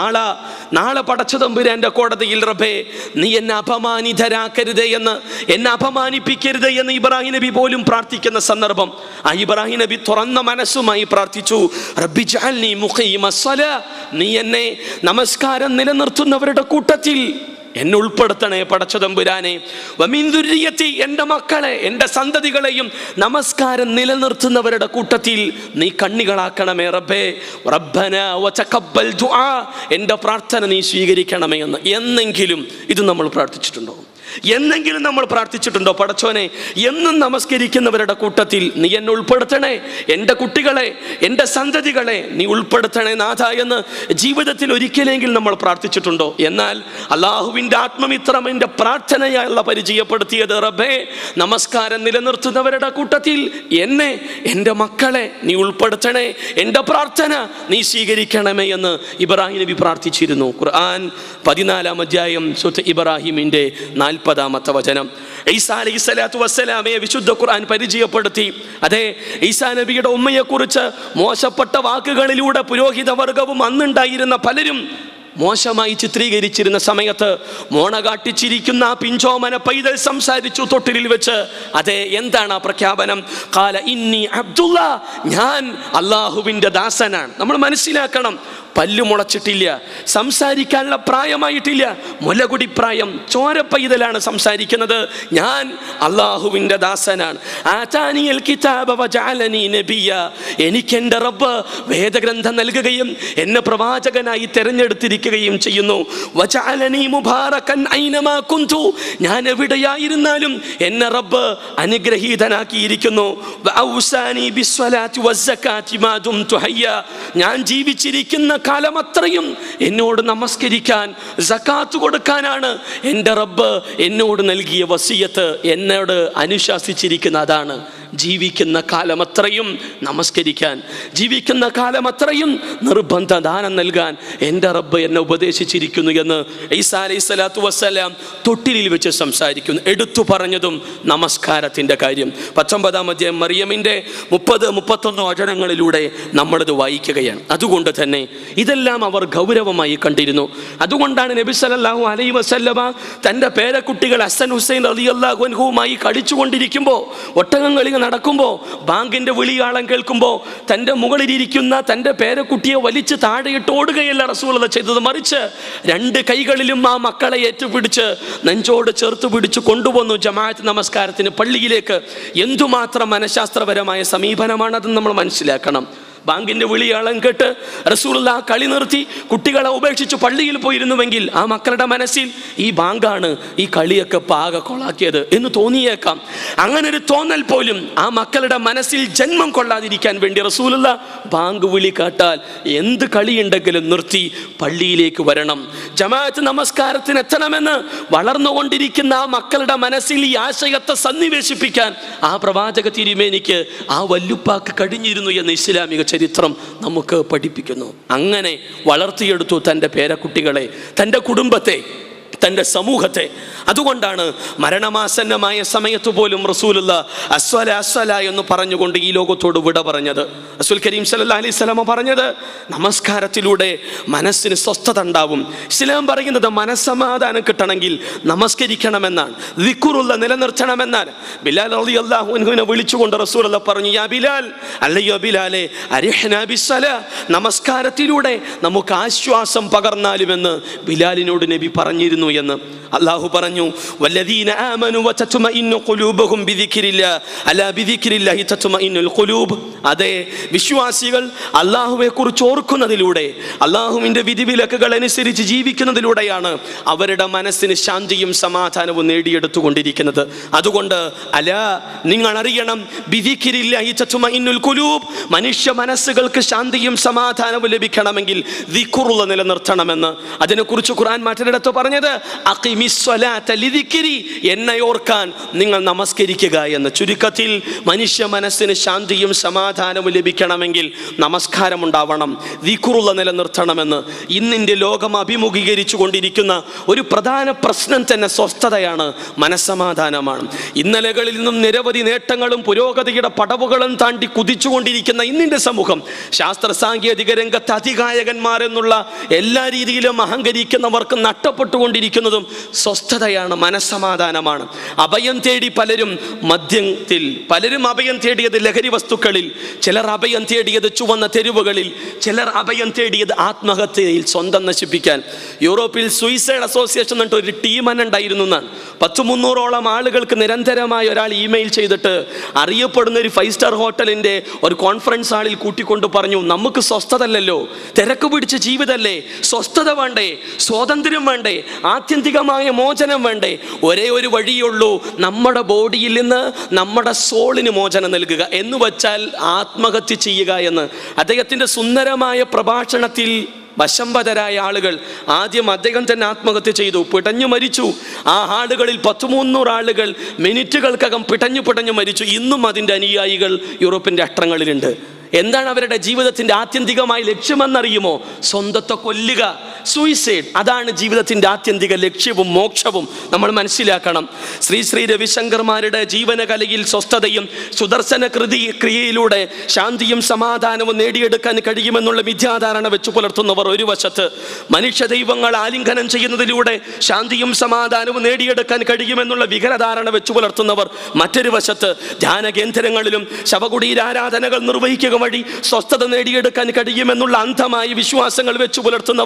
നാളെ പടച്ചതമ്പുരാന്റെ കോടതിയിൽ റബ്ബേ നീ എന്നെ അപമാനിതരാക്കരുതേ എന്ന്, എന്നെ അപമാനിപ്പിക്കരുത് എന്ന് ഇബ്രാഹിം നബി പോലും പ്രാർത്ഥിക്കുന്ന സന്ദർഭം. ആ ഇബ്രാഹിം നബി തുറന്ന മനസ്സുമായി പ്രാർത്ഥിച്ചു, റബ്ബി ജഅൽനി മുഖീമസ്സലാ, നീ എന്നെ നമസ്കാരം നിലനിർത്തുന്നവരുടെ കൂട്ടത്തിൽ എന്നെ ഉൾപ്പെടുത്തണേ പടച്ചതമ്പുരാനെ. വമിൻ ദുർരിയത്തി, എൻ്റെ മക്കളെ, എൻ്റെ സന്തതികളെയും നമസ്കാരം നിലനിർത്തുന്നവരുടെ കൂട്ടത്തിൽ നീ കണ്ണികളാക്കണമേ റബ്ബേ. റബ്ബന വതഖബ്ബൽ ദുആ, എൻ്റെ പ്രാർത്ഥന നീ സ്വീകരിക്കണമേ എന്ന് എന്നെങ്കിലും ഇത് നമ്മൾ പ്രാർത്ഥിച്ചിട്ടുണ്ടോ? എന്നെങ്കിലും നമ്മൾ പ്രാർത്ഥിച്ചിട്ടുണ്ടോ? പടച്ചോനെ, എന്നും നമസ്കരിക്കുന്നവരുടെ കൂട്ടത്തിൽ നീ എന്നെ ഉൾപ്പെടുത്തണേ, എൻ്റെ കുട്ടികളെ, എൻ്റെ സന്തതികളെ നീ ഉൾപ്പെടുത്തണേ നാഥ എന്ന് ജീവിതത്തിൽ ഒരിക്കലെങ്കിലും നമ്മൾ പ്രാർത്ഥിച്ചിട്ടുണ്ടോ? എന്നാൽ അള്ളാഹുവിൻ്റെ ആത്മമിത്രം എൻ്റെ പ്രാർത്ഥനയായുള്ള പരിചയപ്പെടുത്തിയത്, റബ്ബേ നമസ്കാരം നിലനിർത്തുന്നവരുടെ കൂട്ടത്തിൽ എന്നെ, എൻ്റെ മക്കളെ നീ ഉൾപ്പെടുത്തണേ, എൻ്റെ പ്രാർത്ഥന നീ സ്വീകരിക്കണമേ എന്ന് ഇബ്രാഹിം നബി പ്രാർത്ഥിച്ചിരുന്നു. ഖുർആൻ 14-ാം അധ്യായം സൂറത്ത് ഇബ്രാഹിമിൻ്റെ 40-ാമത്തെ വചനം. ഈസാ അലൈഹി സ്വലാത്തു വസ്സലാമയെ വിശുദ്ധ ഖുർആൻ പരിചയപ്പെടുത്തി. അതെ, ഈസാ നബിയുടെ ഉമ്മയെക്കുറിച്ച് മോശപ്പെട്ട വാക്കുകളിലൂടെ പുരോഹിത വർഗവും അന്നുണ്ടായിരുന്ന പലരും മോശമായി ചിത്രീകരിച്ചിരുന്ന സമയത്ത് മോണ കാട്ടിച്ചിരിക്കുന്ന ആ പിഞ്ചോമന പൈതൽ സംസാരിച്ചു തൊട്ടിലിൽ വെച്ച്. അതെ, എന്താണ് ആ പ്രഖ്യാപനം? ഖാല ഇന്നി അബ്ദുല്ലാ, ഞാൻ അള്ളാഹുവിൻ്റെ ദാസനാണ്. നമ്മൾ മനസ്സിലാക്കണം, പല്ലു മുളച്ചിട്ടില്ല, സംസാരിക്കാനുള്ള പ്രായമായിട്ടില്ല, മുലകുടി പ്രായം, ചോര പൈതലാണ് സംസാരിക്കുന്നത്. ഞാൻ അള്ളാഹുവിൻ്റെ ദാസനാണ്. ആതാനിയൽ കിതാബ വജഅലനി നബിയ, എനിക്ക് എൻ്റെ റബ്ബ് വേദഗ്രന്ഥം നൽകുകയും എന്നെ പ്രവാചകനായി തിരഞ്ഞെടുത്തിരിക്കുകയും അനുഗ്രഹിക്കുകയും ചെയ്യുന്നു. വജഅലനി മുബാറകൻ ഐനമാ കുന്തു, ഞാൻ എവിടെയായിരുന്നാലും എന്നെ റബ്ബ് അനുഗ്രഹീതനാക്കിയിരിക്കുന്നു. വഔസാനി ബിസ്സലാത്തി വസ്സകാത്തി മാ ദുംതു ഹയ്യ, ഞാൻ ജീവിച്ചിരിക്കുന്ന കാലം അത്രയും എന്നോട് നമസ്കരിക്കാൻ സകാത്ത് കൊടുക്കാനാണ് എൻ്റെ റബ്ബ് എന്നോട് നൽകിയ വസിയത്ത്, എന്നോട് അനുശാസിച്ചിരിക്കുന്ന അതാണ്. ജീവിക്കുന്ന കാലമത്രയും നമസ്കരിക്കാൻ, ജീവിക്കുന്ന കാലമത്രയും നിർബന്ധ ദാനം നൽകാൻ എൻ്റെ റബ്ബ് എന്നെ ഉപദേശിച്ചിരിക്കുന്നു എന്ന് ഈസാ അലൈഹിസ്സലാത്തു വസ്സലാം തൊട്ടിലിൽ വെച്ച് സംസാരിക്കുന്നു. എടുത്തു പറഞ്ഞതും നമസ്കാരത്തിൻ്റെ കാര്യം. 19-ാം അധ്യായം മറിയമിൻ്റെ 30-31 വചനങ്ങളിലൂടെ നമ്മളിത് വായിക്കുകയാണ്. അതുകൊണ്ട് തന്നെ ഇതെല്ലാം അവർ ഗൗരവമായി കണ്ടിരുന്നു. അതുകൊണ്ടാണ് നബി സല്ലല്ലാഹു അലൈഹി വസല്ലമ തൻ്റെ പേരക്കുട്ടികൾ ഹസൻ ഹുസൈൻ റളിയല്ലാഹു അൻഹുവുമായി കളിച്ചുകൊണ്ടിരിക്കുമ്പോൾ, ഒട്ടകങ്ങളിൽ നടക്കുമ്പോൾ, ബാങ്കിന്റെ വിളിയാളം കേൾക്കുമ്പോൾ തൻ്റെ മുകളിലിരിക്കുന്ന തൻ്റെ പേരക്കുട്ടിയെ വലിച്ച് താഴെയിട്ട് ഓടുകയല്ല റസൂലുള്ളാഹി ചെയ്തത്. മറിച്ച് 2 കൈകളിലും ആ മക്കളെ ഏറ്റുപിടിച്ച് നെഞ്ചോട് ചേർത്ത് പിടിച്ച് കൊണ്ടുവന്നു ജമാഅത്ത് നമസ്കാരത്തിന് പള്ളിയിലേക്ക്. എന്തുമാത്രം മനഃശാസ്ത്രപരമായ സമീപനമാണതെന്ന് നമ്മൾ മനസ്സിലാക്കണം. ബാങ്കിന്റെ വിളിയാളം കേട്ട് റസൂലുള്ളാഹി കളി നിർത്തി കുട്ടികളെ ഉപേക്ഷിച്ച് പള്ളിയിൽ പോയിരുന്നുവെങ്കിൽ ആ മക്കളുടെ മനസ്സിൽ ഈ ബാങ്കാണ് ഈ കളിയൊക്കെ പാക കൊളാക്കിയത് എന്ന് തോന്നിയേക്കാം. അങ്ങനെ ഒരു തോന്നൽ പോലും ആ മക്കളുടെ മനസ്സിൽ ജന്മം കൊള്ളാതിരിക്കാൻ വേണ്ടി റസൂലുള്ളാഹി ബാങ്ക് വിളി കേട്ടാൽ എന്ത് കളിയുണ്ടെങ്കിലും നിർത്തി പള്ളിയിലേക്ക് വരണം, ജമാഅത്ത് നമസ്കാരത്തിന് എത്തണമെന്ന് വളർന്നുകൊണ്ടിരിക്കുന്ന ആ മക്കളുടെ മനസ്സിൽ ഈ ആശയത്തെ സന്നിവേശിപ്പിക്കാൻ ആ പ്രവാചക തിരുമേനിക്ക്, ആ വല്ലുപ്പാക്ക് കഴിഞ്ഞിരുന്നു എന്ന് ഇസ്ലാമിക ചരിത്രം നമുക്ക് പഠിപ്പിക്കുന്നു. അങ്ങനെ വളർത്തിയെടുത്തു തൻ്റെ പേരക്കുട്ടികളെ, തൻ്റെ കുടുംബത്തെ, തൻ്റെ സമൂഹത്തെ. അതുകൊണ്ടാണ് മരണമാസന്നമായ സമയത്ത് പോലും റസൂലുള്ളാഹി അസ്വല അസ്വല എന്ന് പറഞ്ഞുകൊണ്ട് ഈ ലോകത്തോട് വിട പറഞ്ഞത്. റസൂൽ കരീം സല്ലല്ലാഹു അലൈഹി വസല്ലം പറഞ്ഞത് നമസ്കാരത്തിലൂടെ മനസ്സിന് സ്വസ്ഥത ഉണ്ടാവും. ഇസ്ലാം പറയുന്നത് മനസ്സമാധാനം കിട്ടണമെങ്കിൽ നമസ്കരിക്കണമെന്നാണ്, ദിക്റുള്ള നിലനിർത്തണമെന്നാണ്. ബിലാൽ റളിയല്ലാഹു അൻഹുവിനെ വിളിച്ചുകൊണ്ട് റസൂലുള്ളാഹി പറഞ്ഞു, യാ ബിലാൽ, അല്ലയോ ബിലാലെ, അരിഹ്നാ ബിസ്സലാ, നമസ്കാരത്തിലൂടെ നമുക്ക് ആശ്വാസം പകർന്നാലുമെന്ന് ബിലാലിനോട് നബി പറഞ്ഞിരുന്നു എന്ന്. അല്ലാഹു പറഞ്ഞു, വല്ലദീന ആമനു വതത്മഇന്നു ഖുലൂബുഹും ബിദിക്രില്ലാഹ് അലാ ബിദിക്രില്ലാഹി തത്മഇന്നുൽ ഖുലൂബ്. അതെ, വിശ്വാസികൾ അല്ലാഹുവെ കുറിച്ച് ഓർക്കുന്നതിലൂടെ, അല്ലാഹുവിൻ്റെ വിധിവിലക്കുകൾ അനുസരിച്ച് ജീവിക്കുന്നതിലൂടെയാണ് അവരുടെ മനസ്സിന് ശാന്തിയും സമാധാനവും നേടിയെടുത്തുകൊണ്ടിരിക്കുന്നത്. അതുകൊണ്ട് അലാ, നിങ്ങൾ അറിയണം, ബിദിക്രില്ലാഹി തത്മഇന്നുൽ ഖുലൂബ്, മനുഷ്യ മനസ്സുകൾക്ക് ശാന്തിയും സമാധാനവും ലഭിക്കണമെങ്കിൽ ദിക്റുള്ള നിലനിർത്തണമെന്ന്. അതിനെക്കുറിച്ച് ഖുർആൻ മറ്റൊരിടത്ത് പറഞ്ഞത് എന്നെ ഓർക്കാൻ നിങ്ങൾ നമസ്കരിക്കുക എന്ന്. ചുരുക്കത്തിൽ മനുഷ്യ മനസ്സിന് ശാന്തിയും സമാധാനവും ലഭിക്കണമെങ്കിൽ നമസ്കാരം ഉണ്ടാവണം, ദിക്റുള്ള നിലനിർത്തണമെന്ന്. ഇന്നിൻ്റെ ലോകം അഭിമുഖീകരിച്ചു കൊണ്ടിരിക്കുന്ന ഒരു പ്രധാന പ്രശ്നം തന്നെ സ്വസ്ഥതയാണ്, മനസ്സമാധാനമാണ്. ഇന്നലകളിൽ നിന്നും നിരവധി നേട്ടങ്ങളും പുരോഗതിയുടെ പടവുകളും താണ്ടി കുതിച്ചുകൊണ്ടിരിക്കുന്ന ഇന്നിൻ്റെ സമൂഹം, ശാസ്ത്ര സാങ്കേതിക രംഗത്ത് അതികായകന്മാരെന്നുള്ള എല്ലാ രീതിയിലും അഹങ്കരിക്കുന്നവർക്ക് നഷ്ടപ്പെട്ടുകൊണ്ടിരിക്കുന്നതും സ്വസ്ഥതയാണ്, മനസ്സമാധാനമാണ്. അഭയം തേടി പലരും മദ്യത്തിൽ, പലരും അഭയം തേടിയത് ലഹരി വസ്തുക്കളിൽ, ചിലർ അഭയം തേടിയത് ചുവന്ന തെരുവുകളിൽ, ചിലർ അഭയം തേടിയത് ആത്മഹത്യയിൽ, സ്വന്തം നശിപ്പിക്കാൻ. യൂറോപ്പിൽ സൂയിസൈഡ് അസോസിയേഷൻ എന്നിട്ട് ഒരു ടീം തന്നെ ഉണ്ടായിരുന്നു എന്നാണ്. 100-300ഓളം ആളുകൾക്ക് നിരന്തരമായി ഒരാൾ ഇമെയിൽ ചെയ്തിട്ട് അറിയപ്പെടുന്ന ഒരു 5 സ്റ്റാർ ഹോട്ടലിൻ്റെ ഒരു കോൺഫറൻസ് ഹാളിൽ കൂട്ടിക്കൊണ്ട് പറഞ്ഞു, നമുക്ക് സ്വസ്ഥതല്ലോ, തിരക്ക് പിടിച്ച ജീവിതമല്ലേ, സ്വസ്ഥത വേണ്ടേ, സ്വാതന്ത്ര്യം വേണ്ടേ, ആത്യന്തികമായ മോചനം വേണ്ടേ? ഒരേ ഒരു വഴിയുള്ളൂ, നമ്മുടെ ബോഡിയിൽ നിന്ന് നമ്മുടെ സോളിന് മോചനം നൽകുക എന്ന് വച്ചാൽ ആത്മഹത്യ ചെയ്യുക എന്ന്. അദ്ദേഹത്തിൻ്റെ സുന്ദരമായ പ്രഭാഷണത്തിൽ വശംവദരായ ആളുകൾ ആദ്യം അദ്ദേഹം തന്നെ ആത്മഹത്യ ചെയ്തു, പിടഞ്ഞു മരിച്ചു. ആ ആളുകളിൽ 100-300 ആളുകൾ മിനിറ്റുകൾക്കകം പിടഞ്ഞു മരിച്ചു. ഇന്നും അതിൻ്റെ അനുയായികൾ യൂറോപ്പിൻ്റെ അട്ടങ്ങളിലുണ്ട്. എന്താണ് അവരുടെ ജീവിതത്തിൻ്റെ ആത്യന്തികമായ ലക്ഷ്യമെന്നറിയുമോ? സ്വന്തത്തെ കൊല്ലുക, സൂയിസൈഡ്. അതാണ് ജീവിതത്തിൻ്റെ ആത്യന്തിക ലക്ഷ്യവും മോക്ഷവും നമ്മൾ മനസ്സിലാക്കണം. ശ്രീ രവിശങ്കർമാരുടെ ജീവനകലയിൽ സ്വസ്ഥതയും സുദർശന ക്രിയയിലൂടെ ശാന്തിയും സമാധാനവും നേടിയെടുക്കാൻ കഴിയുമെന്നുള്ള മിഥ്യാധാരണ വെച്ചു പുലർത്തുന്നവർ ഒരു വശത്ത്, മനുഷ്യ ദൈവങ്ങൾ ആലിംഗനം ചെയ്യുന്നതിലൂടെ ശാന്തിയും സമാധാനവും നേടിയെടുക്കാൻ കഴിയുമെന്നുള്ള വികലധാരണ വെച്ചു പുലർത്തുന്നവർ മറ്റൊരു വശത്ത്, ധ്യാന കേന്ദ്രങ്ങളിലും ശവകുടീരാരാധനകൾ നിർവഹിക്കുക വഴി സ്വസ്ഥത നേടിയെടുക്കാൻ കഴിയുമെന്നുള്ള അന്ധമായ വിശ്വാസങ്ങൾ വെച്ചു പുലർത്തുന്നവർ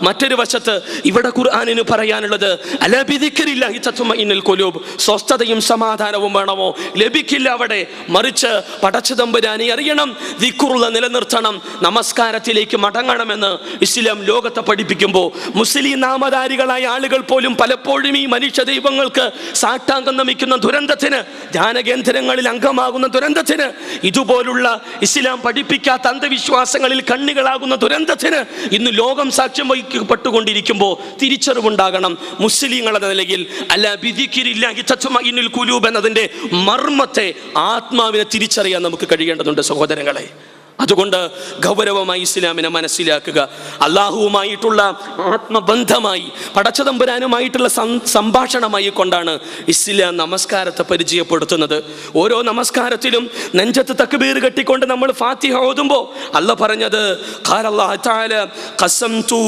മറ്റൊരു വശത്ത് ഇവിടെ ഖുർആനിന് പറയാനുള്ളത് അലാ ബിദിക്രില്ലാഹി തത്മഇന്നുൽ ഖുലൂബ്, സ്വസ്ഥതയും സമാധാനവും വേണമോ? ലഭിക്കില്ല അവിടെ. മറിച്ച് പടച്ച തമ്പുരാനെ അറിയണം, ദിക്റുള്ള നിലനിർത്തണം, നമസ്കാരത്തിലേക്ക് മടങ്ങണമെന്ന് ഇസ്ലാം ലോകത്തെ പഠിപ്പിക്കുമ്പോൾ മുസ്ലിം നാമധാരികളായ ആളുകൾ പോലും പലപ്പോഴും ഈ മനുഷ്യ ദൈവങ്ങൾക്ക് സാഷ്ടാംഗം നമിക്കുന്ന ദുരന്തത്തിന്, ധ്യാനകേന്ദ്രങ്ങളിൽ അംഗമാകുന്ന ദുരന്തത്തിന്, ഇതുപോലുള്ള ഇസ്ലാം പഠിപ്പിക്കാത്ത അന്ധവിശ്വാസങ്ങളിൽ കണ്ണികളാകുന്ന ദുരന്തത്തിന് ഇന്ന് ലോകം സാക്ഷ്യം വഹിക്കപ്പെട്ടുകൊണ്ടിരിക്കുമ്പോൾ തിരിച്ചറിവുണ്ടാകണം. മുസ്ലിങ്ങൾ എന്ന നിലയിൽ അല്ലാ ബിദിക്രില്ലാഹി തത്മഇന്നുൽ ഖുലൂബ് എന്നതിൻ്റെ മർമ്മത്തെ, ആത്മാവിനെ തിരിച്ചറിയാൻ നമുക്ക് കഴിയേണ്ടതുണ്ട് സഹോദരങ്ങളെ. അതുകൊണ്ട് ഗൗരവമായി ഇസ്ലാമിനെ മനസ്സിലാക്കുക. അള്ളാഹുവുമായിട്ടുള്ള ആത്മബന്ധമായി, പടച്ചതമ്പുരാനുമായിട്ടുള്ള സംഭാഷണമായി കൊണ്ടാണ് ഇസ്ലാം നമസ്കാരത്തെ പരിചയപ്പെടുത്തുന്നത്. ഓരോ നമസ്കാരത്തിലും നെഞ്ചത്ത് തക്ബീർ കെട്ടിക്കൊണ്ട് നമ്മൾ ഫാത്തിഹ ഓതുമ്പോൾ അല്ല പറഞ്ഞത് ഖാലല്ലാഹു തആല ഖസംതു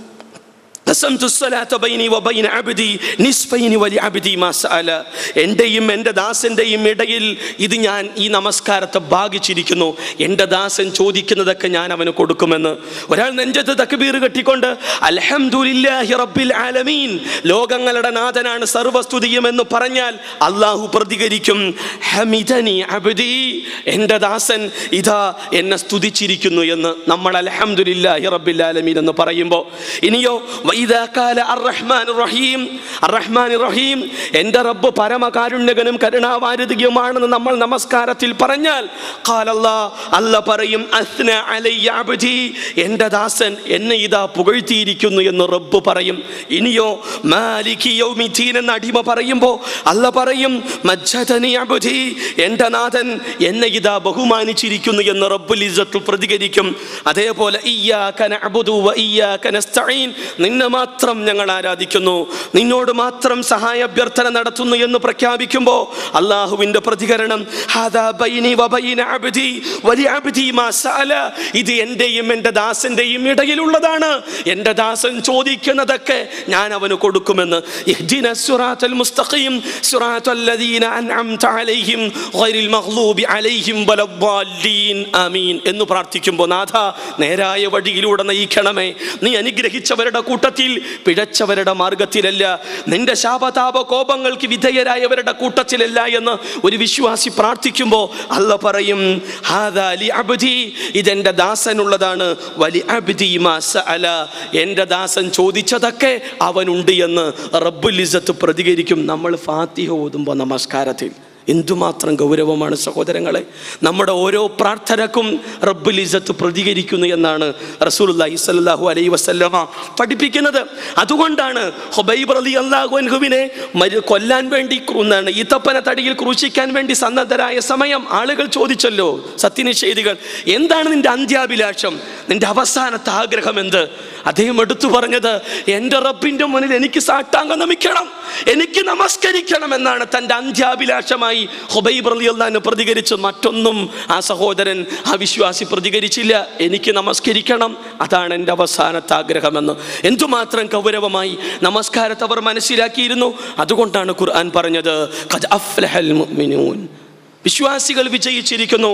എന്റെയും എൻ്റെ ദാസന്റെയും ഇടയിൽ ഇത് ഞാൻ ഈ നമസ്കാരത്തെ ഭാഗിച്ചിരിക്കുന്നു. എൻ്റെ ദാസൻ ചോദിക്കുന്നതൊക്കെ ഞാൻ അവന് കൊടുക്കുമെന്ന്. ഒരാൾ നെഞ്ചത്ത് തക്ബീർ കെട്ടിക്കൊണ്ട് അൽഹംദുലില്ലാഹി റബ്ബിൽ ആലമീൻ, ലോകങ്ങളുടെ നാഥനാണ് സർവസ്തുതിയും എന്ന് പറഞ്ഞാൽ അള്ളാഹു പ്രതികരിക്കും ഹമിദനി അബ്ദി, എൻ്റെ ദാസൻ ഇതാ എന്നെ സ്തുതിച്ചിരിക്കുന്നു എന്ന്. നമ്മൾ അൽഹംദുലില്ലാഹി റബ്ബിൽ ആലമീൻ എന്ന് പറയുമ്പോൾ ഇനിയോ റഹീം, എൻ്റെ റബ്ബ് പരമകാരുണ്യകനും കരുണാവാരിധിയുമാണെന്ന് നമ്മൾ നമസ്കാരത്തിൽ പറഞ്ഞാൽ അല്ല പറയും അസ്ന അലയ്യ അബ്ദി, എൻ്റെ ദാസൻ എന്നെ ഇതാ പുകഴ്ത്തിയിരിക്കുന്നു എന്ന് റബ്ബ് പറയും. ഇനിയോ മാലികി യൗമിദ്ദീൻ എന്ന അടിമ പറയുമ്പോൾ അല്ല പറയും മജ്ജദനി അബ്ദി, എൻ്റെ നാഥൻ എന്നെ ഇതാ ബഹുമാനിച്ചിരിക്കുന്നു എന്ന് റബ്ബുൽ ഇസ്സത്ത് പ്രതികരിക്കും. അതേപോലെ ഇയ്യാക നഅ്ബുദു വ ഇയ്യാക നസ്തഈൻ, നിന്നെ മാത്രം ഞങ്ങൾ ആരാധിക്കുന്നു, നിന്നോട് മാത്രം സഹായ അഭ്യർത്ഥന നടത്തുന്നു എന്ന് പ്രഖ്യാപിക്കുമ്പോൾ അള്ളാഹുവിന്റെ പ്രതികരണം ഹാദാ ബൈനി വ ബൈന അബ്ദി വലി അബ്ദി മാ സഅല, ഇത് എന്റെയും എൻ്റെ ദാസന്റെയും ഇടയിലുള്ളതാണ്. എൻ്റെ ദാസൻ ചോദിക്കുന്നതൊക്കെ ഞാൻ അവന് കൊടുക്കുമെന്ന്. ഇഹ്ദിന സിറാത്തൽ മുസ്തഖീം സിറാത്തൽ ലദീന അൻഅംത അലൈഹിം ഗൈറിൽ മഗ്ലൂബി അലൈഹിം വലദ്ദാല്ലീൻ ആമീൻ എന്ന് പ്രാർത്ഥിക്കുമ്പോൾ നാഥ, നേരായ വഴിയിലൂടെ നയിക്കണമേ, നീ അനുഗ്രഹിച്ചവരുടെ കൂട്ടത്തിൽ, പിഴച്ചവരുടെ മാർഗത്തിലല്ല, നിന്റെ ശാപതാപ കോപങ്ങൾക്ക് വിധേയരായവരുടെ കൂട്ടത്തിലല്ല എന്ന് ഒരു വിശ്വാസി പ്രാർത്ഥിക്കുമ്പോൾ അല്ല പറയും ഹാദാ ലി അബ്ദി, ഇതെൻ്റെ ദാസനുള്ളതാണ്, വലി അബ്ദി മാ സഅല, എൻ്റെ ദാസൻ ചോദിച്ചതൊക്കെ അവനുണ്ട് എന്ന് റബ്ബുൽ ഇസ്സത്ത് പ്രതികരിക്കും. നമ്മൾ ഫാത്തിഹ ഓതുമ്പോൾ നമസ്കാരത്തിൽ എന്തുമാത്രം ഗൗരവമാണ് സഹോദരങ്ങളെ. നമ്മുടെ ഓരോ പ്രാർത്ഥനക്കും റബ്ബുൽ ഇസ്സത്ത് പ്രതികരിക്കുന്നു എന്നാണ് റസൂലുള്ളാഹി സ്വല്ലല്ലാഹു അലൈഹി വസല്ലമ പഠിപ്പിക്കുന്നത്. അതുകൊണ്ടാണ് ഹുബൈബ് റളിയല്ലാഹു അൻഹുവിനെ കൊല്ലാൻ വേണ്ടി ഈത്തപ്പന തടിയിൽ ക്രൂശിക്കാൻ വേണ്ടി സന്നദ്ധരായ സമയം ആളുകൾ ചോദിച്ചല്ലോ, സത്യനിഷേധികൾ, എന്താണ് നിന്റെ അന്ത്യാഭിലാഷം, നിന്റെ അവസാനത്തെ ആഗ്രഹം എന്ത്? അദ്ദേഹം എടുത്തു പറഞ്ഞത് എൻ്റെ റബ്ബിൻ്റെ മുന്നിൽ എനിക്ക് സാഷ്ടാംഗം നമിക്കണം, എനിക്ക് നമസ്കരിക്കണം എന്നാണ് തൻ്റെ അന്ത്യാഭിലാഷമായി ഹുബൈബ് റളിയല്ലാഹു അൻഹു പ്രതികരിച്ചു. മറ്റൊന്നും ആ സഹോദരൻ, ആ വിശ്വാസി പ്രതികരിച്ചില്ല. എനിക്ക് നമസ്കരിക്കണം, അതാണ് എൻ്റെ അവസാനത്തെ ആഗ്രഹമെന്ന്. എന്തുമാത്രം ഗൗരവമായി നമസ്കാരത്തെ അവർ മനസ്സിലാക്കിയിരുന്നു. അതുകൊണ്ടാണ് ഖുർആൻ പറഞ്ഞത് ഖദ് അഫ്ലഹൽ മുഅ്മിനൂൻ, വിശ്വാസികൾ വിജയിച്ചിരിക്കുന്നു.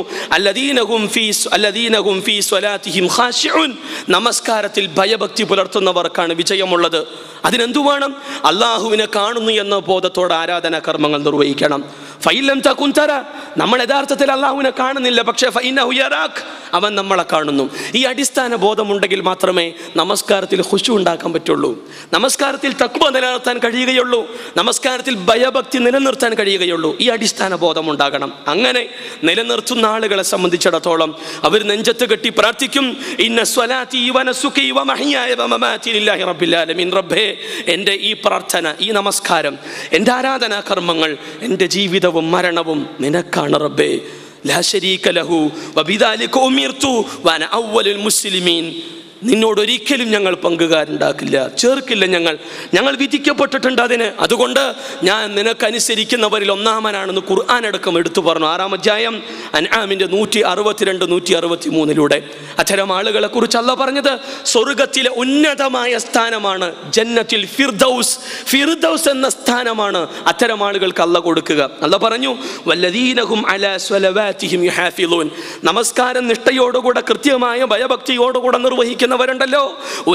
അല്ലദീനഹും ഫീ സ്വലാത്തിഹിം ഖാശിഊൻ, നമസ്കാരത്തിൽ ഭയഭക്തി പുലർത്തുന്നവർക്കാണ് വിജയമുള്ളത്. അതിനെന്തു വേണം? അള്ളാഹുവിനെ കാണുന്നു എന്ന ബോധത്തോടെ ആരാധനാ കർമ്മങ്ങൾ നിർവഹിക്കണം. ഫൈലം തകുൻ തറ, നമ്മൾ യഥാർത്ഥത്തിൽ അള്ളാഹുവിനെ കാണുന്നില്ല, പക്ഷേ ഫഇന്നഹു യറാക്, അവൻ നമ്മളെ കാണുന്നു. ഈ അടിസ്ഥാന ബോധമുണ്ടെങ്കിൽ മാത്രമേ നമസ്കാരത്തിൽ ഖുശൂ ഉണ്ടാക്കാൻ പറ്റുള്ളൂ, നമസ്കാരത്തിൽ തഖ്വ നിലനിർത്താൻ കഴിയുകയുള്ളൂ, നമസ്കാരത്തിൽ ഭയഭക്തി നിലനിർത്താൻ കഴിയുകയുള്ളൂ. ഈ അടിസ്ഥാന ബോധം ഉണ്ടാകണം. അങ്ങനെ നിലനിർത്തുന്ന ആളുകളെ സംബന്ധിച്ചിടത്തോളം അവർ നെഞ്ചത്ത് കെട്ടി പ്രാർത്ഥിക്കും, ഇന്ന സ്വലാത്തി വനസുകി വമഹ്യായ വമമാതി ലില്ലാഹി റബ്ബിൽ ആലമീൻ. റബ്ബേ, എൻ്റെ ഈ പ്രാർത്ഥന, ഈ നമസ്കാരം, എൻ്റെ ആരാധനാ കർമ്മങ്ങൾ, എൻ്റെ ജീവിതവും മരണവും നിനക്കാണ് റബ്ബേ. ലാ ശരീക ലഹു വബിദാലിക ഉമിർതു വഅന അവ്വലുൽ മുസ്ലിമീൻ. നിന്നോടൊരിക്കലും ഞങ്ങൾ പങ്കുകാരുണ്ടാക്കില്ല, ചേർക്കില്ല. ഞങ്ങൾ വിധിക്കപ്പെട്ടിട്ടുണ്ട് അതിന്. അതുകൊണ്ട് ഞാൻ നിനക്കനുസരിക്കുന്നവരിൽ ഒന്നാമനാണെന്ന് ഖുർആൻ അടക്കം എടുത്തു പറഞ്ഞു. 6-ാം അധ്യായം അൻആമിൻ്റെ 162, 163 അത്തരം ആളുകളെ കുറിച്ച് അല്ലാഹ് പറഞ്ഞത് സ്വർഗത്തിലെ ഉന്നതമായ സ്ഥാനമാണ് ജന്നത്തിൽ ഫിർദൗസ്. ഫിർദൗസ് എന്ന സ്ഥാനമാണ് അത്തരം ആളുകൾക്ക് അല്ലാഹ് കൊടുക്കുക. അല്ലാഹ് പറഞ്ഞു വല്ലദീനഹും അലാ സ്വലവാതിഹിം യുഹാഫിളൂൻ, നമസ്കാരം നിഷ്ഠയോടുകൂടെ കൃത്യമായ ഭയഭക്തിയോടുകൂടെ നിർവഹിക്കുന്ന പഠിപ്പിക്കുന്നവരുണ്ടല്ലോ,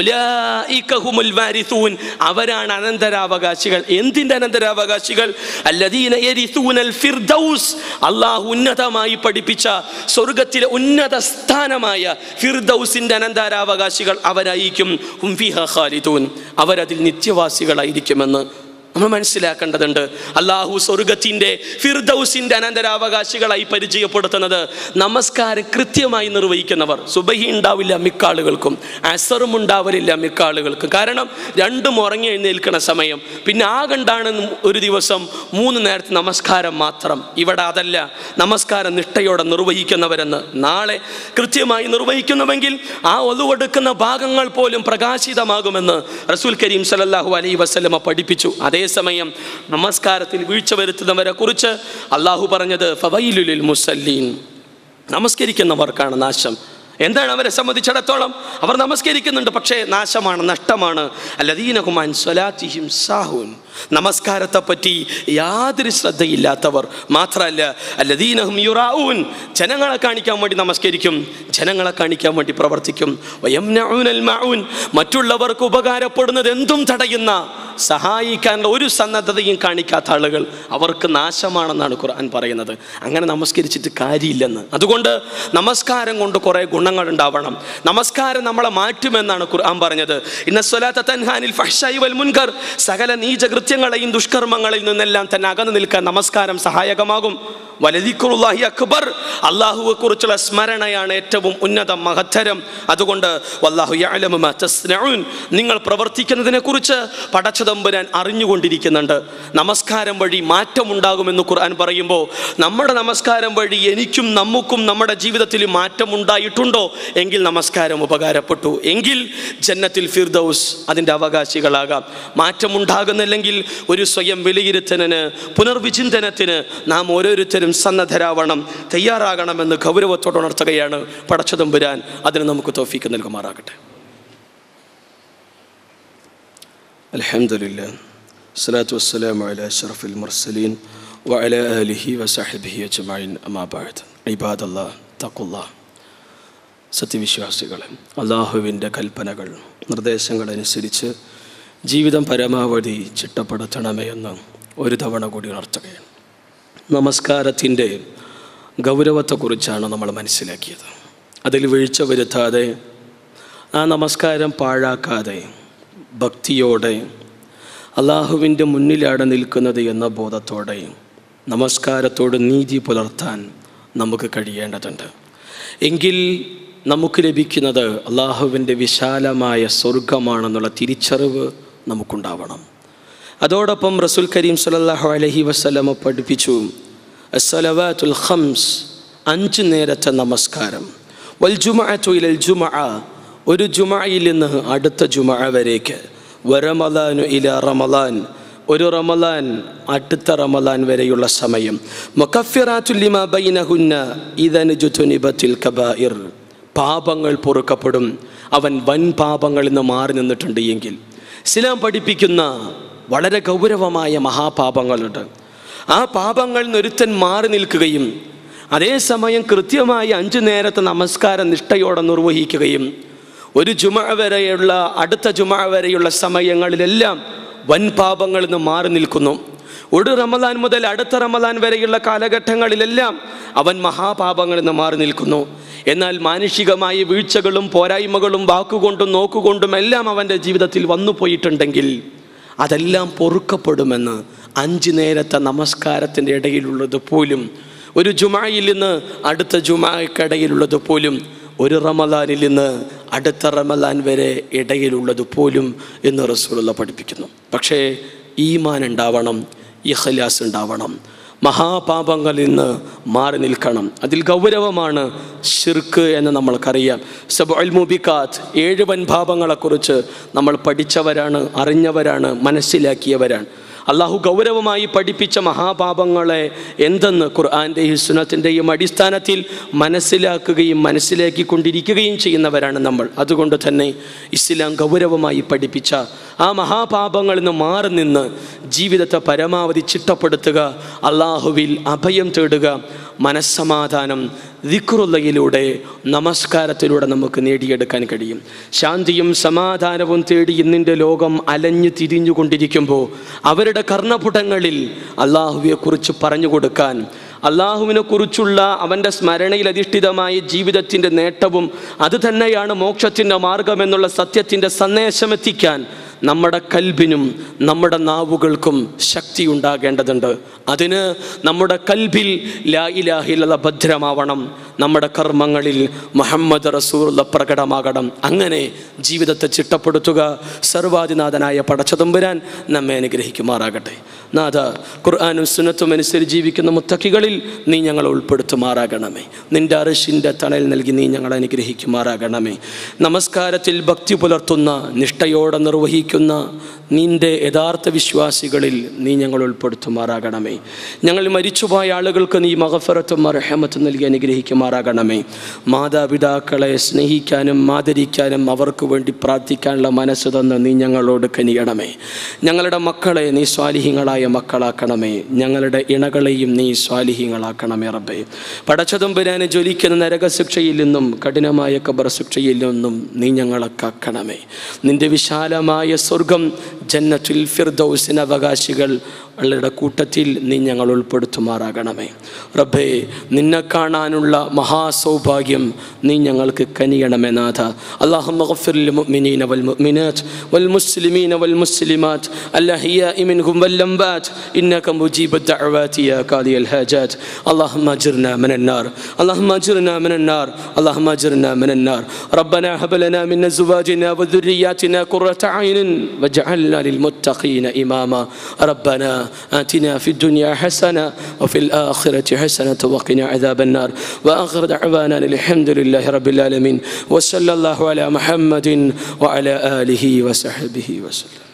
ഉലൈക ഹുമുൽ വാരിസൂൻ, അവരാണ് അനന്തരാവകാശികൾ. എന്തിൻ്റെ അനന്തരാവകാശികൾ? അല്ലദീന യരിസൂനൽ ഫിർദൗസ്, അല്ലാഹു ഉന്നതമായി പഠിപ്പിച്ച സ്വർഗ്ഗത്തിലെ ഉന്നത സ്ഥാനമായ ഫിർദൗസിൻ്റെ അനന്തരാവകാശികൾ അവരായിരിക്കും. ഹും ഫീഹാ ഖാലിദൂൻ, അവരതിൽ നിത്യവാസികളായിരിക്കുമെന്ന് നമ്മൾ മനസ്സിലാക്കേണ്ടതുണ്ട്. അല്ലാഹു സ്വർഗത്തിൻ്റെ ഫിർദൗസിൻ്റെ അനന്തരാവകാശികളായി പരിചയപ്പെടുത്തുന്നത് നമസ്കാരം കൃത്യമായി നിർവഹിക്കുന്നവർ. സുബഹി ഉണ്ടാവില്ല മിക്കാളുകൾക്കും, അസറും ഉണ്ടാവലില്ല മിക്കാളുകൾക്കും. കാരണം രണ്ടും ഉറങ്ങി എഴുന്നേൽക്കുന്ന സമയം. പിന്നെ ആകണ്ടാണ് ഒരു ദിവസം 3 നേരത്തെ നമസ്കാരം മാത്രം. ഇവിടെ അതല്ല, നമസ്കാരം നിഷ്ഠയോടെ നിർവഹിക്കുന്നവരെന്ന്. നാളെ കൃത്യമായി നിർവഹിക്കുന്നുവെങ്കിൽ ആ ഒതുവെടുക്കുന്ന ഭാഗങ്ങൾ പോലും പ്രകാശിതമാകുമെന്ന് റസൂൽ കരീം സല്ലല്ലാഹു അലൈഹി വസല്ലമ പഠിപ്പിച്ചു. അതേസമയം നമസ്കാരത്തിൽ വീഴ്ച വരുത്തുന്നവരെ കുറിച്ച് അള്ളാഹു പറഞ്ഞത് ഫവൈലുൽ ലിൽ മുസല്ലീൻ, നമസ്കരിക്കുന്നവർക്കാണ് നാശം. എന്താണ് അവരെ സംബന്ധിച്ചിടത്തോളം? അവർ നമസ്കരിക്കുന്നുണ്ട്, പക്ഷേ നാശമാണ്, നഷ്ടമാണ്. അല്ലദീന ഹും അൻ സ്വലാത്തിഹിം സാഹൂൻ, നമസ്കാരത്തെപ്പറ്റി യാതൊരു ശ്രദ്ധയില്ലാത്തവർ. മാത്രമല്ല അല്ലദീന ഹും യുറാഊൻ, ജനങ്ങളെ കാണിക്കാൻ വേണ്ടി നമസ്കരിക്കും, ജനങ്ങളെ കാണിക്കാൻ വേണ്ടി പ്രവർത്തിക്കും. വയംനഊനൽ മഊൻ, മറ്റുള്ളവർക്ക് ഉപകാരപ്പെടുന്നത് എന്തും തടയുന്ന, സഹായിക്കാനുള്ള ഒരു സന്നദ്ധതയും കാണിക്കാത്ത ആളുകൾ, അവർക്ക് നാശമാണെന്നാണ് ഖുർആൻ പറയുന്നത്. അങ്ങനെ നമസ്കരിച്ചിട്ട് കാര്യമില്ലെന്ന്. അതുകൊണ്ട് നമസ്കാരം കൊണ്ട് കുറേ ഗുണങ്ങൾ ഉണ്ടാവണം. നമസ്കാരം നമ്മളെ മാറ്റുമെന്നാണ് ഖുർആൻ പറഞ്ഞത്. ഇന്ന സ്വലാത്ത തൻഹാ അനിൽ ഫഹ്ശാഇ വൽ മുൻകർ, സകല നീചകൃത്യങ്ങളെയും ദുഷ്കർമ്മങ്ങളിൽ നിന്നെല്ലാം തന്നെ അകന്നു നിൽക്കാൻ നമസ്കാരം സഹായകമാകും. വലദിക്റുല്ലാഹി അക്ബർ, അല്ലാഹുവെ കുറിച്ചുള്ള സ്മരണയാണ് ഏറ്റവും ഉന്നതം, മഹത്തരം. അതുകൊണ്ട് വല്ലാഹു യഅലമു മാ തസ്നഊൻ, നിങ്ങൾ പ്രവർത്തിക്കുന്നതിനെ കുറിച്ച് പടച്ചതമ്പുരാൻ അറിഞ്ഞുകൊണ്ടിരിക്കുന്നുണ്ട്. നമസ്കാരം വഴി മാറ്റമുണ്ടാകുമെന്ന് ഖുർആൻ പറയുമ്പോൾ നമ്മുടെ നമസ്കാരം വഴി എനിക്കും നമുക്കും നമ്മുടെ ജീവിതത്തിൽ മാറ്റമുണ്ടായിട്ടുണ്ടോ എങ്കിൽ നമസ്കാരം ഉപകാരപ്പെട്ടു, എങ്കിൽ ജന്നത്തിൽ ഫിർദൗസ് അതിൻ്റെ അവകാശികളാകാം. മാറ്റമുണ്ടാകുന്നില്ലെങ്കിൽ ഒരു സ്വയം വിലയിരുത്തലിന്, പുനർവിചിന്തനത്തിന് നാം ഓരോരുത്തരും സന്നദ്ധരാവണം, തയ്യാറാകണമെന്ന് ഗൗരവത്തോടെ ഉണർത്തുകയാണ് പടച്ചതമ്പുരാൻ. അതിന് നമുക്ക് തൗഫീക്ക് നൽകുമാറാകട്ടെ. അൽഹംദുലില്ലാഹ്, സ്വലാത്തു വസ്സലാമു അലാ അഷ്റഫിൽ മുർസലീൻ വഅലാ ആലിഹി വസഹ്ബിഹി അജ്മഈൻ, അമ്മാ ബഅദ്. ഇബാദല്ലാഹ് തഖ്വല്ലാഹ്, സത്യവിശ്വാസികളെ, അല്ലാഹുവിൻ്റെ കൽപ്പനകൾ, നിർദ്ദേശങ്ങളനുസരിച്ച് ജീവിതം പരമാവധി ചിട്ടപ്പെടുത്തണമേ എന്ന് ഒരു തവണ കൂടി ഉണർത്തുകയാണ്. നമസ്കാരത്തിൻ്റെ ഗൗരവത്തെക്കുറിച്ചാണ് നമ്മൾ മനസ്സിലാക്കിയത്. അതിൽ വീഴ്ച വരുത്താതെ, ആ നമസ്കാരം പാഴാക്കാതെ, ഭക്തിയോടെ അള്ളാഹുവിൻ്റെ മുന്നിലാണ് നിൽക്കുന്നത് എന്ന ബോധത്തോടെ നമസ്കാരത്തോട് നീതി പുലർത്താൻ നമുക്ക് കഴിയേണ്ടതുണ്ട്. എങ്കിൽ നമുക്ക് ലഭിക്കുന്നത് അള്ളാഹുവിൻ്റെ വിശാലമായ സ്വർഗമാണെന്നുള്ള തിരിച്ചറിവ് നമുക്കുണ്ടാവണം. അതോടൊപ്പം റസൂൽ കരീം സല്ലല്ലാഹു അലൈഹി വസല്ലമ പഠിപ്പിച്ചു, അസ്സലവാത്തുൽ ഖംസ്, 5 നേരത്തെ നമസ്കാരം, വൽ ജുമഅതു ഇലൽ ജുമഅ, ഒരു ജുമഅയിൽ നിന്ന് അടുത്ത ജുമഅ വരേക്ക്, വറമളാനു ഇലാ റമളാൻ, ഒരു റമളാൻ അടുത്ത റമളാൻ വരെയുള്ള സമയം, മുകഫിറാത്തുൽ ലിമാ ബൈനഹുന്ന ഇദാ ജുതുനിബത്തിൽ കബായിർ, പാപങ്ങൾ പൊറുക്കപ്പെടും അവൻ വൻ പാപങ്ങളിൽ നിന്ന് മാറി നിന്നിട്ടുണ്ട് എങ്കിൽ. ഇസ്ലാം പഠിപ്പിക്കുന്ന വളരെ ഗൗരവമായ മഹാപാപങ്ങളുണ്ട്. ആ പാപങ്ങളിൽ നിന്ന് ഒരുത്തൻ മാറി നിൽക്കുകയും അതേസമയം കൃത്യമായി 5 നേരത്തെ നമസ്കാരം നിഷ്ഠയോടെ നിർവഹിക്കുകയും ഒരു ജുമഅ വരെയുള്ള അടുത്ത ജുമഅ വരെയുള്ള സമയങ്ങളിലെല്ലാം വൻ പാപങ്ങളിൽ നിന്ന് മാറി നിൽക്കുന്നു. ഒരു റമളാൻ മുതൽ അടുത്ത റമളാൻ വരെയുള്ള കാലഘട്ടങ്ങളിലെല്ലാം അവൻ മഹാപാപങ്ങളിൽ നിന്ന് മാറി നിൽക്കുന്നു. എന്നാൽ മാനുഷികമായ വീഴ്ചകളും പോരായ്മകളും വാക്കുകൊണ്ടും നോക്കുകൊണ്ടും എല്ലാം അവൻ്റെ ജീവിതത്തിൽ വന്നു പോയിട്ടുണ്ടെങ്കിൽ അതെല്ലാം പൊറുക്കപ്പെടുമെന്ന് 5 നേരത്തെ നമസ്കാരത്തിൻ്റെ ഇടയിലുള്ളത് പോലും, ഒരു ജുമഅയിൽ നിന്ന് അടുത്ത ജുമഅയ്ക്കിടയിലുള്ളത് പോലും, ഒരു റമളാനിൽ നിന്ന് അടുത്ത റമളാൻ വരെ ഇടയിലുള്ളത് പോലും എന്ന് റസൂലുള്ളാഹി പഠിപ്പിക്കുന്നു. പക്ഷേ ഈമാൻ ഉണ്ടാവണം, ഇഖ്ലാസ് ഉണ്ടാവണം, മഹാപാപങ്ങളിൽ നിന്ന് മാറി നിൽക്കണം. അതിൽ ഗൗരവമാണ് ശിർക്ക് എന്ന് നമ്മൾക്കറിയാം. സബ്ഉൽ മുബിഖാത്ത്, 7 വൻപാപങ്ങളെക്കുറിച്ച് നമ്മൾ പഠിച്ചവരാണ്, അറിഞ്ഞവരാണ്, മനസ്സിലാക്കിയവരാണ്. അള്ളാഹു ഗൗരവമായി പഠിപ്പിച്ച മഹാപാപങ്ങളെ എന്തെന്ന് ഖുർആൻ്റെയും സുന്നത്തിൻ്റെയും അടിസ്ഥാനത്തിൽ മനസ്സിലാക്കുകയും മനസ്സിലാക്കിക്കൊണ്ടിരിക്കുകയും ചെയ്യുന്നവരാണ് നമ്മൾ. അതുകൊണ്ട് തന്നെ ഇസ്ലാം ഗൗരവമായി പഠിപ്പിച്ച ആ മഹാപാപങ്ങളിൽ നിന്ന് മാറി നിന്ന് ജീവിതത്തെ പരമാവധി ചിട്ടപ്പെടുത്തുക, അള്ളാഹുവിൽ അഭയം തേടുക. മനസ്സമാധാനം ദിക്റുള്ളയിലൂടെ, നമസ്കാരത്തിലൂടെ നമുക്ക് നേടിയെടുക്കാൻ കഴിയും. ശാന്തിയും സമാധാനവും തേടി ഇന്നിൻ്റെ ലോകം അലഞ്ഞു തിരിഞ്ഞുകൊണ്ടിരിക്കുമ്പോൾ അവരുടെ കർണപുടങ്ങളിൽ അള്ളാഹുവിനെക്കുറിച്ച് പറഞ്ഞു കൊടുക്കാൻ, അള്ളാഹുവിനെ കുറിച്ചുള്ള അവൻ്റെ സ്മരണയിൽ അധിഷ്ഠിതമായ ജീവിതത്തിൻ്റെ നേട്ടവും അത് തന്നെയാണ് മോക്ഷത്തിൻ്റെ മാർഗമെന്നുള്ള സത്യത്തിൻ്റെ സന്ദേശമെത്തിക്കാൻ നമ്മുടെ കൽബിനും നമ്മുടെ നാവുകൾക്കും ശക്തി ഉണ്ടാകേണ്ടതുണ്ട്. അതിന് നമ്മുടെ കൽബിൽ ലാ ഇലാഹ ഇല്ലല്ലാഹ് ഭദ്രമാവണം, നമ്മുടെ കർമ്മങ്ങളിൽ മുഹമ്മദ് റസൂലുള്ള പ്രകടമാകണം. അങ്ങനെ ജീവിതത്തെ ചിട്ടപ്പെടുത്തുക. സർവാധിനാഥനായ പടച്ചതമ്പുരാൻ നമ്മെ അനുഗ്രഹിക്കുമാറാകട്ടെ. നാഥ, ഖുർആനും സുന്നത്തും അനുസരിച്ച് ജീവിക്കുന്ന മുത്തഖികളിൽ നീ ഞങ്ങളെ ഉൾപ്പെടുത്തുമാറാകണമേ. നിൻ്റെ അർശിൻ്റെ തണൽ നൽകി നീ ഞങ്ങളെ അനുഗ്രഹിക്കുമാറാകണമേ. നമസ്കാരത്തിൽ ഭക്തി പുലർത്തുന്ന, നിഷ്ഠയോടെ നിർവഹിക്കുന്ന നിൻ്റെ യഥാർത്ഥ വിശ്വാസികളിൽ നീ ഞങ്ങൾ ഉൾപ്പെടുത്തുമാറാകണമേ. ഞങ്ങൾ മരിച്ചുപോയ ആളുകൾക്ക് നീ മഗ്ഫിറത്തും റഹ്മത്തും നൽകി അനുഗ്രഹിക്കുമാറാകണമേ. മാതാപിതാക്കളെ സ്നേഹിക്കാനും ആദരിക്കാനും അവർക്ക് വേണ്ടി പ്രാർത്ഥിക്കാനുള്ള മനസ്സ് തന്ന് നീ ഞങ്ങളോട് കനിയണമേ. ഞങ്ങളുടെ മക്കളെ നീ സ്വാലിഹീങ്ങളായ മക്കളാക്കണമേ. ഞങ്ങളുടെ ഇണകളെയും നീ സ്വാലിഹീങ്ങളാക്കണമേ റബ്ബേ. പടച്ചതമ്പുരാനെ ജ്വലിക്കുന്ന നരകശിക്ഷയിൽ നിന്നും കഠിനമായ ഖബർ ശിക്ഷയിൽ നിന്നും നീ ഞങ്ങളെ കാക്കണമേ. നിൻ്റെ വിശാലമായ സ്വർഗം ജന്നത്തുൽ ഫിർദൗസിന് അവകാശികൾ ളുടെ കൂട്ടത്തിൽ നീ ഞങ്ങൾ ഉൾപ്പെടുത്തുമാറാകണമേ റബ്ബേ. നിന്നെ കാണാനുള്ള മഹാസൗഭാഗ്യം നീ ഞങ്ങൾക്ക് കനിയണമേ നാഥ. അല്ലാഹുമ്മ ഗഫിർ ലിൽ മുഅ്മിനീന വൽ മുഅ്മിനാത്ത് വൽ മുസ്ലിമീന വൽ മുസ്ലിമാത്ത് അൽഅഹ്യാഇ മിൻഹും വൽ അംവാത്ത് ഇന്നക മുജീബു ദഅവാതി യാ ഖാദിയൽ ഹാജാത്ത്. അല്ലാഹുമ്മ അജ്ർനാ മിനൻ നാർ, അല്ലാഹുമ്മ അജ്ർനാ മിനൻ നാർ, അല്ലാഹുമ്മ അജ്ർനാ മിനൻ നാർ. റബ്ബനാ ഹബ് ലനാ മിൻ അസ്വാജിനാ വദുർരിയാതിനാ ഖുറത അയ്നിൻ വജ്അൽനാ ലിൽ മുത്തഖീന ഇമാമാ. റബ്ബനാ آتنا في الدنيا حسنة وفي الآخرة حسنة وقنا عذاب النار. وآخر دعوانا الحمد لله رب العالمين وصلى الله على محمد وعلى آله وصحبه وسلم.